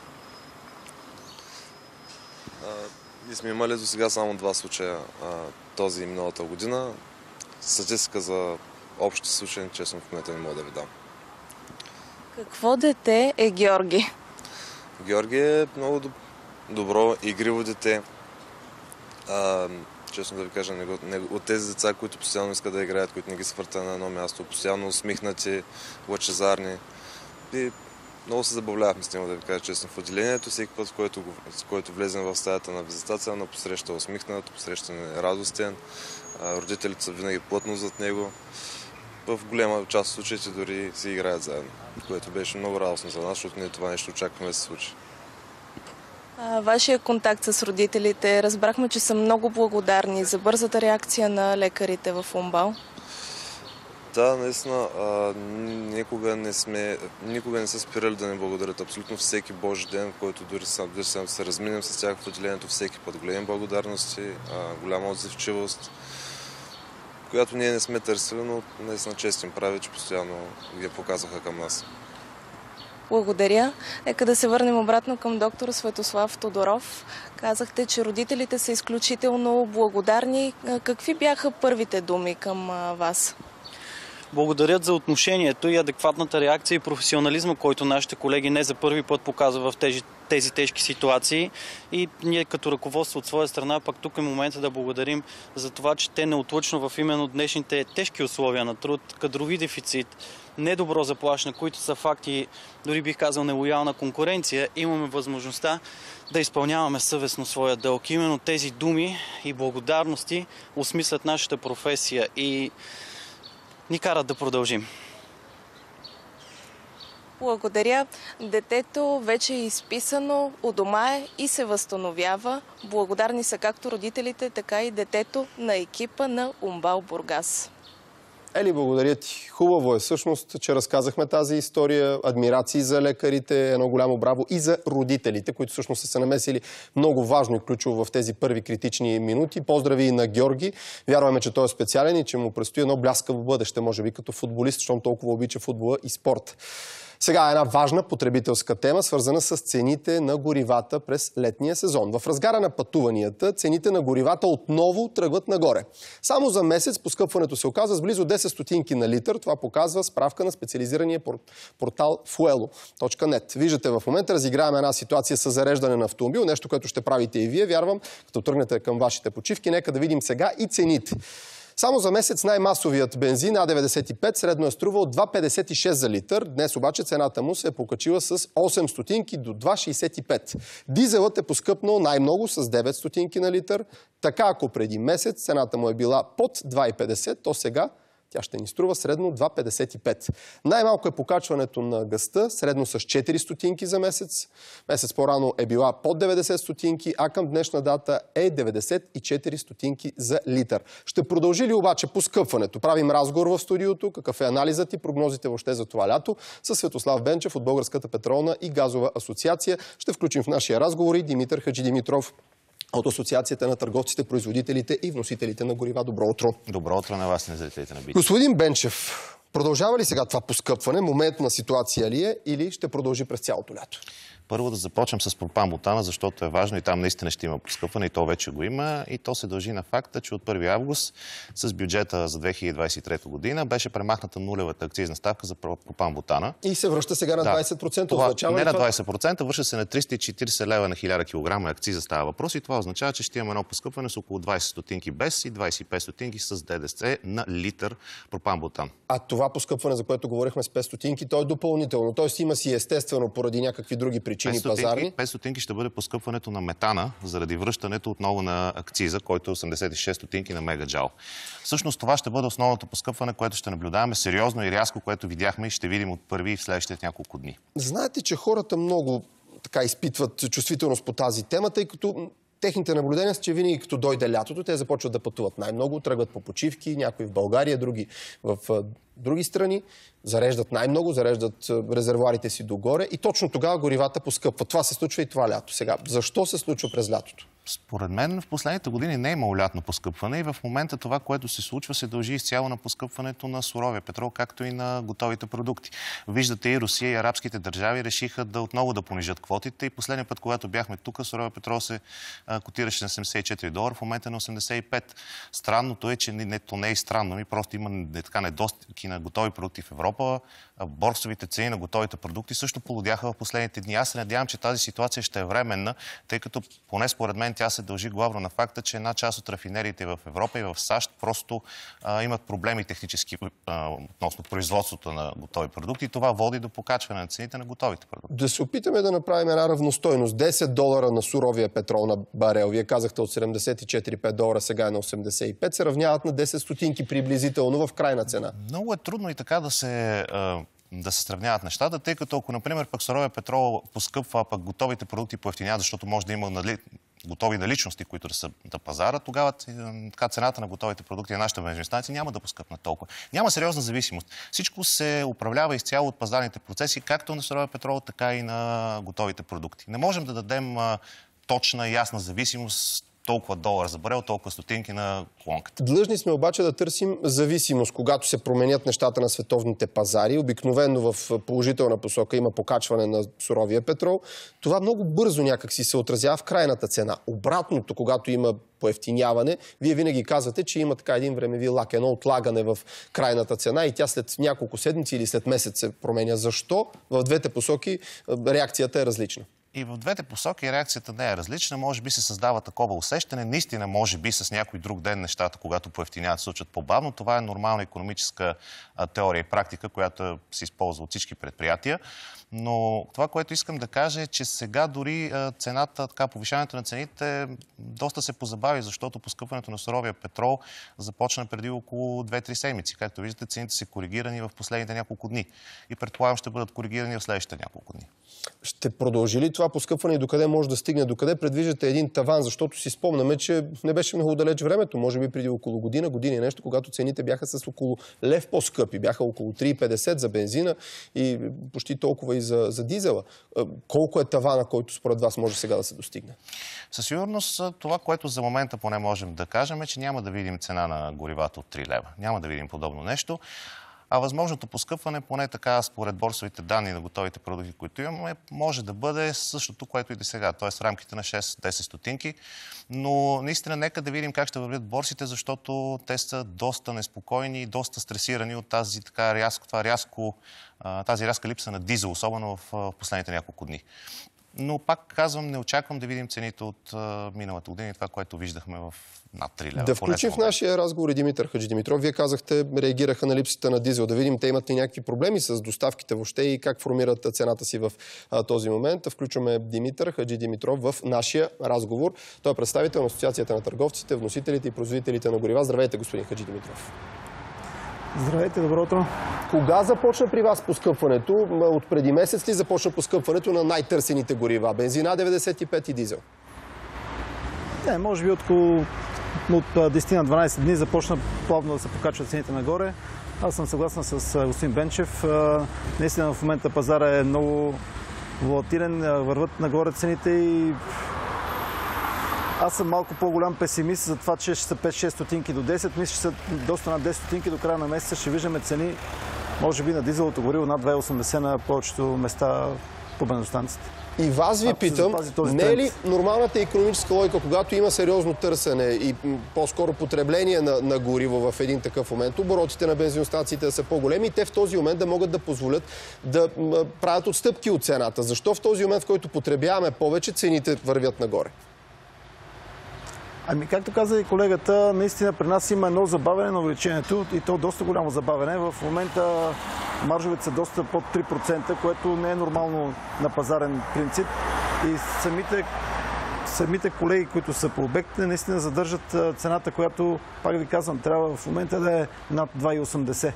Ние сме имали до сега само два случая този и миналата година. Статистика за общи случаи, честно в момента не мога да ви дам. Какво дете е Георги? Георги е много добро, игриво дете. А, честно да ви кажа, от тези деца, които постоянно искат да играят, които не ги свърта на едно място, постоянно усмихнати, лъчезарни. И много се забавлявахме с него, да ви кажа честно, в отделението. Всеки път, с който, с който влезем в стаята на визитация, на посреща усмихнат, посреща радостен. А, родителите са винаги плътно зад него. В голяма част от случаите дори си играят заедно, което беше много радостно за нас, защото ние това нещо очакваме да се случи. Вашия контакт с родителите, разбрахме, че са много благодарни за бързата реакция на лекарите в УМБАЛ. Да, наистина, а, никога, не сме, никога не са спирали да ни благодарят. Абсолютно всеки Божи ден, в който дори сам се разминем с тях в отделението, всеки път големи благодарности, а, голяма отзивчивост, която ние не сме търсили, но наистина чест им прави, че постоянно ги показваха към нас. Благодаря. Нека да се върнем обратно към доктор Светослав Тодоров. Казахте, че родителите са изключително благодарни. Какви бяха първите думи към вас? Благодарят за отношението и адекватната реакция и професионализма, който нашите колеги не за първи път показва в тези, тези тежки ситуации. И ние като ръководство от своя страна, пък тук е момента да благодарим за това, че те неотлъчно в именно днешните тежки условия на труд, кадрови дефицит, недобро заплащане, които са факти, дори бих казал нелоялна конкуренция, имаме възможността да изпълняваме съвестно своя дълг. Именно тези думи и благодарности осмислят нашата професия и ни карат да продължим. Благодаря. Детето вече е изписано, у дома е и се възстановява. Благодарни са както родителите, така и детето на екипа на УМБАЛ Бургас. Ели, благодаря ти. Хубаво е всъщност, че разказахме тази история. Адмирации за лекарите, едно голямо браво и за родителите, които всъщност са се намесили много важно и ключово в тези първи критични минути. Поздрави и на Георги. Вярваме, че той е специален и че му предстои едно бляскаво бъдеще, може би като футболист, защото толкова обича футбола и спорт. Сега една важна потребителска тема, свързана с цените на горивата през летния сезон. В разгара на пътуванията цените на горивата отново тръгват нагоре. Само за месец поскъпването се оказа с близо десет стотинки на литър. Това показва справка на специализирания портал фуело точка нет. Виждате, в момента разиграваме една ситуация с зареждане на автомобил, нещо, което ще правите и вие, вярвам, като тръгнете към вашите почивки. Нека да видим сега и цените. Само за месец най-масовият бензин А деветдесет и пет средно е струвал два петдесет и шест за литър. Днес обаче цената му се е покачила с осем стотинки до два шейсет и пет. Дизелът е поскъпнал най-много с девет стотинки на литър. Така ако преди месец цената му е била под два и петдесет, то сега тя ще ни струва средно два петдесет и пет. Най-малко е покачването на газта, средно с четири стотинки за месец. Месец по-рано е била под деветдесет стотинки, а към днешна дата е деветдесет и четири стотинки за литър. Ще продължи ли обаче поскъпването? Правим разговор в студиото. Какъв е анализът и прогнозите въобще за това лято? Със Светослав Бенчев от Българската петролна и газова асоциация. Ще включим в нашия разговор и Димитър Хаджидимитров от Асоциацията на търговците, производителите и вносителите на горива. Добро утро. Добро утро на вас, на зрителите на Би Ти Ви. Господин Бенчев, продължава ли сега това поскъпване? Моментна ситуация ли е или ще продължи през цялото лято? Първо да започнем с пропан-бутана, защото е важно и там наистина ще има поскъпване и то вече го има. И то се дължи на факта, че от първи август с бюджета за две хиляди двадесет и трета година беше премахната нулевата акцизна ставка за пропан-бутана. И се връща сега на двадесет процента. Това, означава не това? на двадесет процента, връща се на триста и четиридесет лева на хиляда килограма акциза става въпрос и това означава, че ще имаме едно поскъпване с около двадесет стотинки без и двадесет и пет стотинки с ДДС на литър пропан-бутан. А това поскъпване, за което говорихме с пет стотинки, то е допълнително. Тоест има си естествено поради някакви други причини пазарни. пет стотинки ще бъде поскъпването на метана заради връщането отново на акциза, който е осемдесет и шест стотинки на мегаджаул. Всъщност това ще бъде основното поскъпване, което ще наблюдаваме сериозно и рязко, което видяхме и ще видим от първи и в следващите няколко дни. Знаете, че хората много така изпитват чувствителност по тази тема, тъй като техните наблюдения са, че винаги като дойде лятото, те започват да пътуват най-много, тръгват по почивки, някои в България, други в други страни, зареждат най-много, зареждат резервоарите си догоре и точно тогава горивата поскъпват. Това се случва и това лято. Сега, защо се случва през лятото? Според мен в последните години не е имало лятно поскъпване и в момента това, което се случва, се дължи изцяло на поскъпването на суровия петрол, както и на готовите продукти. Виждате, и Русия, и арабските държави решиха да отново да понижат квотите и последния път, когато бяхме тук, суровия петрол се а, котираше на седемдесет и четири долара, в момента на осемдесет и пет. Странното е, че не, не, то не е странно, ми просто има не, така недостиг на готови продукти в Европа. Борсовите цени на готовите продукти също полудяха в последните дни. Аз се надявам, че тази ситуация ще е временна, тъй като поне според мен тя се дължи главно на факта, че една част от рафинериите в Европа и в САЩ просто а, имат проблеми технически а, относно производството на готови продукти и това води до покачване на цените на готовите продукти. Да се опитаме да направим една равностойност. десет долара на суровия петрол на барел. Вие казахте от седемдесет и четири пет долара, сега е на осемдесет и пет. Се равняват на десет стотинки приблизително в крайна цена. Много е трудно и така да се... да се сравняват нещата, тъй като ако, например, пък суровия петрол поскъпва, а пък готовите продукти поевтиняват, защото може да има нали, готови наличности, които да са да пазара, тогава така, цената на готовите продукти на нашите бензиностанции няма да поскъпне толкова. Няма сериозна зависимост. Всичко се управлява изцяло от пазарните процеси, както на суровия петрол, така и на готовите продукти. Не можем да дадем а, точна и ясна зависимост толкова долара за барел, толкова стотинки на колонката. Длъжни сме обаче да търсим зависимост, когато се променят нещата на световните пазари. Обикновено в положителна посока има покачване на суровия петрол. Това много бързо някак си се отразява в крайната цена. Обратното, когато има поевтиняване, вие винаги казвате, че има така един времеви лак, едно отлагане в крайната цена и тя след няколко седмици или след месец се променя. Защо? В двете посоки реакцията е различна. И в двете посоки реакцията не е различна. Може би се създава такова усещане. Наистина, може би с някой друг ден нещата, когато поевтиняват, се случват по-бавно. Това е нормална икономическа а, теория и практика, която се използва от всички предприятия. Но това, което искам да кажа е, че сега дори а, цената, така, повишаването на цените доста се позабави, защото поскъпването на суровия петрол започна преди около две-три седмици. Както виждате, цените са коригирани в последните няколко дни. И предполагам ще бъдат коригирани в следващите няколко дни. Ще продължи ли това поскъпване и докъде може да стигне? Докъде предвиждате един таван? Защото си спомняме, че не беше много далеч времето. Може би преди около година, година и нещо, когато цените бяха с около лев по-скъпи. Бяха около три и петдесет за бензина и почти толкова и за, за дизела. Колко е тавана, който според вас може сега да се достигне? Със сигурност това, което за момента поне можем да кажем, е, че няма да видим цена на горивата от три лева. Няма да видим подобно нещо. А възможното поскъпване, поне така според борсовите данни на готовите продукти, които имаме, може да бъде същото, което и до сега, т.е. в рамките на шест-десет стотинки. Но наистина нека да видим как ще вървят борсите, защото те са доста неспокойни и доста стресирани от тази, така, рязко, това рязко, тази рязка липса на дизел, особено в последните няколко дни. Но пак казвам, не очаквам да видим цените от миналата година и това, което виждахме в над три лева. Да включим в нашия разговор и Димитър Хаджидимитров. Вие казахте, реагираха на липсата на дизел. Да видим, те имат ли някакви проблеми с доставките въобще и как формират цената си в а, този момент. Включваме Димитър Хаджидимитров в нашия разговор. Той е представител на Асоциацията на търговците, вносителите и производителите на горива. Здравейте, господин Хаджидимитров. Здравейте, добро утро. Кога започна при вас поскъпването? От преди месец ли започна поскъпването на най-търсените горива? Бензина деветдесет и пет и дизел? Не, може би от, от десет на дванадесет дни започна плавно да се покачват цените нагоре. Аз съм съгласен с господин Бенчев. Наистина в момента пазара е много волатилен, върват нагоре цените и аз съм малко по-голям песимист за това, че ще са пет-шест стотинки до десет. Мисля, че са доста над десет стотинки до края на месеца. Ще виждаме цени, може би на дизелото гориво над две осемдесет на повечето места по бензиностанциите. И вас ви питам, не е ли нормалната икономическа логика, когато има сериозно търсене и по-скоро потребление на, на гориво в един такъв момент, оборотите на бензиностанциите да са по-големи и те в този момент да могат да позволят да правят отстъпки от цената? Защо в този момент, в който потребяваме повече, цените вървят нагоре? Ами, както каза и колегата, наистина при нас има едно забавяне на увеличението и то доста голямо забавяне. В момента маржовете са доста под три процента, което не е нормално на пазарен принцип. И самите, самите колеги, които са по обектите, наистина задържат цената, която, пак ви казвам, трябва в момента да е над два и осемдесет.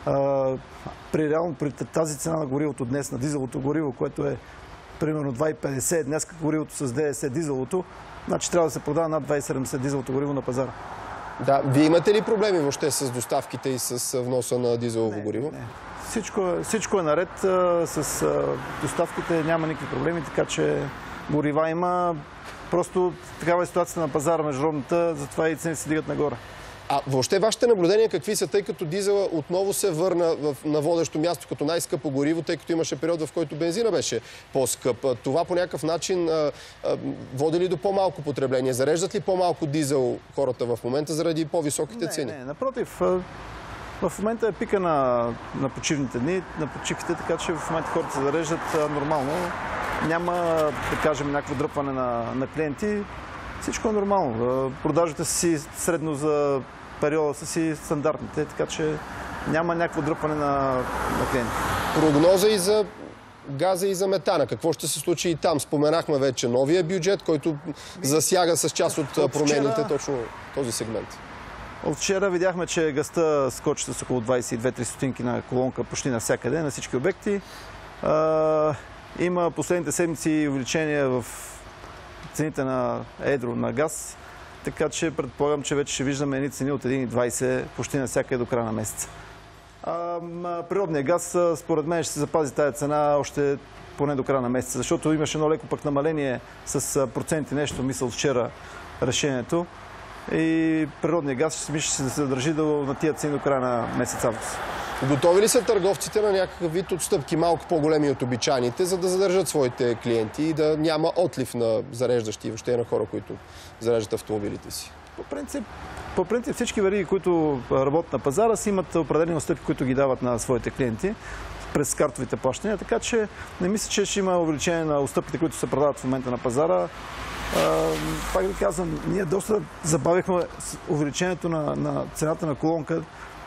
При, реално, при тази цена на горивото днес, на дизелото гориво, което е примерно два и петдесет, днес горивото с ДДС дизелото, значи трябва да се продава над два и седемдесет дизелото гориво на пазара. Да, вие имате ли проблеми въобще с доставките и с вноса на дизелово гориво? Не. Всичко, всичко е наред. С доставките няма никакви проблеми, така че горива има. Просто такава е ситуацията на пазара международната, затова и цените се дигат нагоре. А въобще вашите наблюдения какви са, тъй като дизела отново се върна в, на водещо място като най-скъпо гориво, тъй като имаше период, в който бензина беше по-скъп. Това по някакъв начин а, а, води ли до по-малко потребление? Зареждат ли по-малко дизел хората в момента заради по-високите цени? Не, не, напротив. В момента е пика на, на почивните дни, на почивките, така че в момента хората се зареждат а, нормално. Няма, да кажем, някакво дръпване на, на клиенти. Всичко е нормално. Продажите си средно за периода са си стандартните, така че няма някакво дръпване на, на клиенти. Прогноза и за газа и за метана. Какво ще се случи и там? Споменахме вече новия бюджет, който засяга с част от, от промените вчера, точно този сегмент. От вчера видяхме, че газта скочи с около двадесет и две-три стотинки на колонка почти навсякъде, на всички обекти. А, има последните седмици увеличение в цените на едро, на газ, така че предполагам, че вече ще виждаме едни цени от един и двадесет почти навсякъде до края на месеца. А, природният газ, според мен, ще се запази тази цена още поне до края на месеца, защото имаше едно леко пък намаление с проценти нещо, мисля от вчера, решението. И природният газ ще се задържи до, на тия цени до края на месец август. Готови ли са търговците на някакъв вид отстъпки, малко по-големи от обичайните, за да задържат своите клиенти и да няма отлив на зареждащи и въобще на хора, които зареждат автомобилите си? По принцип, по принцип всички вериги, които работят на пазара, си имат определени отстъпки, които ги дават на своите клиенти през картовите плащания, така че не мисля, че ще има увеличение на отстъпките, които се продават в момента на пазара. Пак да казвам, ние доста забавихме увеличението на, на цената на колонка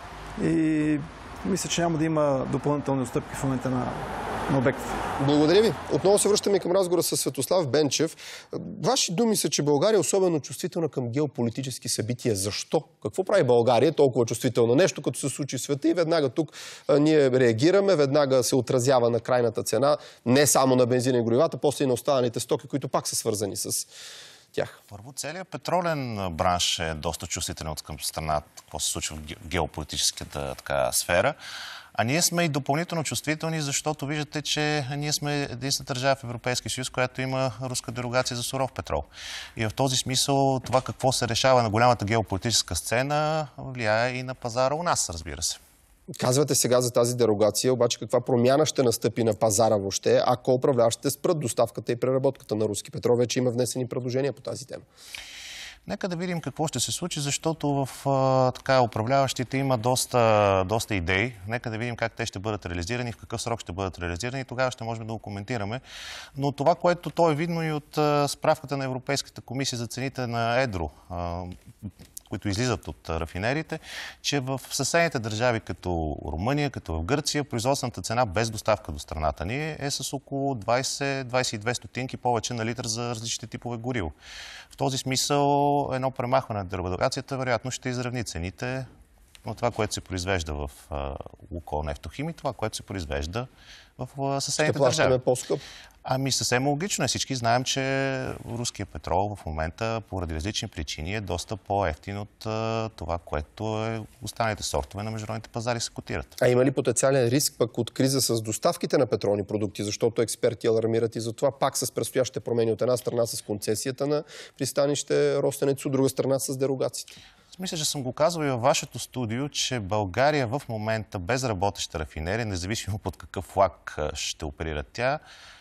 и мисля, че няма да има допълнителни отстъпки в момента на, на обектите. Благодаря ви. Отново се връщаме към разговора с Светослав Бенчев. Ваши думи са, че България е особено чувствителна към геополитически събития. Защо? Какво прави България толкова чувствително? Нещо като се случи в света и веднага тук а, ние реагираме, веднага се отразява на крайната цена, не само на бензина и горивата, после и на останалите стоки, които пак са свързани с тях. Първо, целият петролен бранш е доста чувствителен от към страната, какво се случва в геополитическата така, сфера. А ние сме и допълнително чувствителни, защото виждате, че ние сме единствената държава в Европейския съюз, която има руска дерогация за суров петрол. И в този смисъл това какво се решава на голямата геополитическа сцена влияе и на пазара у нас, разбира се. Казвате сега за тази дерогация, обаче каква промяна ще настъпи на пазара въобще, ако управляващите спрат доставката и преработката на руски петрол? Вече има внесени предложения по тази тема. Нека да видим какво ще се случи, защото в а, така, управляващите има доста, доста идеи. Нека да видим как те ще бъдат реализирани, в какъв срок ще бъдат реализирани и тогава ще можем да го коментираме. Но това, което то е видно и от а, справката на Европейската комисия за цените на едро, а, които излизат от рафинериите, че в съседните държави, като Румъния, като в Гърция, производствената цена без доставка до страната ни е с около двайсет до двайсет и две стотинки повече на литър за различните типове гориво. В този смисъл едно премахване на дерогацията вероятно ще изравни цените на това, което се произвежда в Лукойл Нефтохим и това, което се произвежда в съседните държави. Ще плащаме по-скъп? Ами съвсем логично е. Всички знаем, че руския петрол в момента поради различни причини е доста по-евтин от а, това, което е останалите сортове на международните пазари се котират. А има ли потенциален риск пък от криза с доставките на петролни продукти, защото експерти алармират и за това пак с предстоящите промени от една страна с концесията на пристанище Росенец, от друга страна с дерогациите? Мисля, че съм го казал и във вашето студио, че България в момента без работеща рафинерия, независимо под какъв флаг ще оперира тя,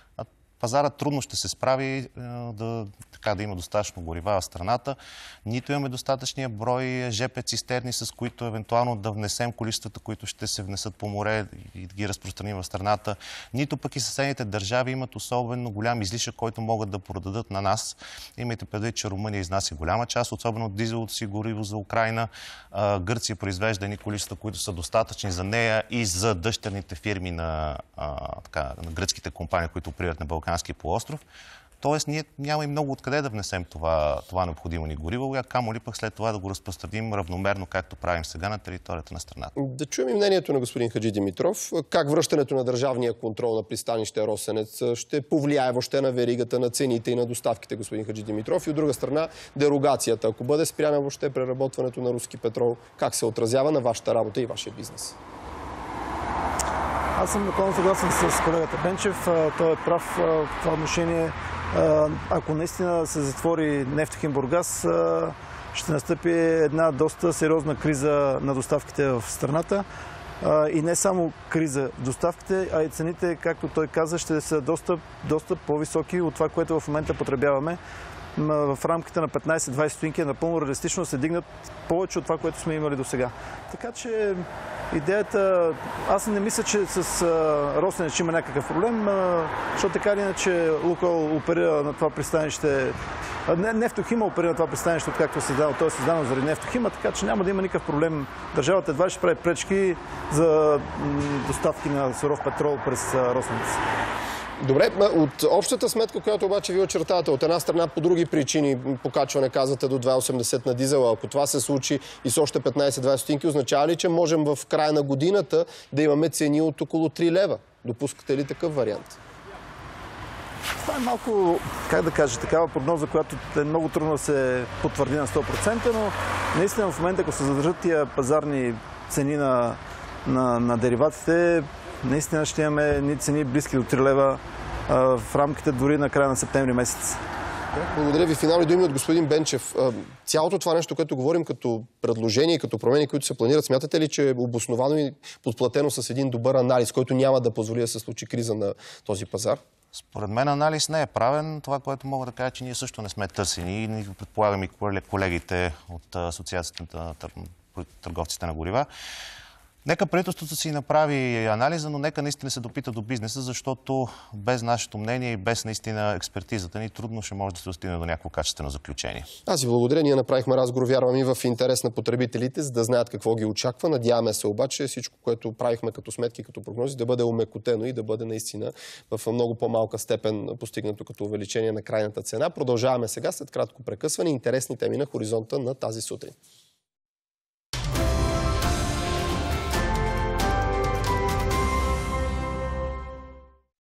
пазарът трудно ще се справи да, така, да има достатъчно горива в страната. Нито имаме достатъчния брой жп цистерни, с които евентуално да внесем количествата, които ще се внесат по море и да ги разпространим в страната. Нито пък и съседните държави имат особено голям излишък, който могат да продадат на нас. Имайте предвид, че Румъния изнася голяма част, особено от дизелото си гориво за Украйна. Гърция произвежда едни количества, които са достатъчни за нея и за дъщерните фирми на, а, така, на гръцките компании, които оперират на Балканския полуостров. Тоест, ние няма и много откъде да внесем това, това необходимо ни гориво, камо ли пък след това да го разпространим равномерно, както правим сега на територията на страната. Да чуем и мнението на господин Хаджидимитров. Как връщането на държавния контрол на пристанище Росенец ще повлияе въобще на веригата, на цените и на доставките, господин Хаджидимитров? И от друга страна, дерогацията. Ако бъде спряна въобще преработването на руски петрол, как се отразява на вашата работа и вашия бизнес? Аз съм напълно съгласен с колегата Бенчев. Той е прав в това отношение. Ако наистина се затвори Нефтохим Бургас, ще настъпи една доста сериозна криза на доставките в страната. И не само криза в доставките, а и цените, както той каза, ще са доста, доста по-високи от това, което в момента потребяваме. В рамките на петнайсет до двайсет стотинки е напълно реалистично да се дигнат повече от това, което сме имали до сега. Така че идеята... Аз не мисля, че с Росенец има някакъв проблем, защото така или иначе Лукойл оперира на това пристанище... Нефтохима оперира на това пристанище, откакто е създано. То е създано заради Нефтохима, така че няма да има никакъв проблем. Държавата едва ще прави пречки за доставки на суров петрол през Росенец. Добре, от общата сметка, която обаче ви очертавате, от една страна по други причини, покачване казвате до два осемдесет на дизела, ако това се случи и с още петнайсет до двайсет стотинки, означава ли, че можем в края на годината да имаме цени от около три лева? Допускате ли такъв вариант? Това е малко, как да кажа, такава прогноза, която е много трудно да се потвърди на сто процента, но наистина в момента, ако се задържат тия пазарни цени на, на, на дериватите, наистина ще имаме ни цени близки до три лева а, в рамките дори на края на септември месец. Благодаря ви. Финални думи от господин Бенчев. Цялото това нещо, което говорим като предложение и като промени, които се планират, смятате ли, че е обосновано и подплатено с един добър анализ, който няма да позволи да се случи криза на този пазар? Според мен анализ не е правен. Това, което мога да кажа, че ние също не сме търсени и предполагам и колегите от Асоциацията на търговците на горива. Нека правителството си направи анализа, но нека наистина се допита до бизнеса, защото без нашето мнение и без наистина експертизата ни трудно ще може да се достигне до някакво качествено заключение. Аз ви благодаря. Ние направихме разговор, вярвам, и в интерес на потребителите, за да знаят какво ги очаква. Надяваме се обаче всичко, което правихме като сметки, като прогнози, да бъде омекотено и да бъде наистина в много по-малка степен постигнато като увеличение на крайната цена. Продължаваме сега след кратко прекъсване. Интересни теми на хоризонта на тази сутрин.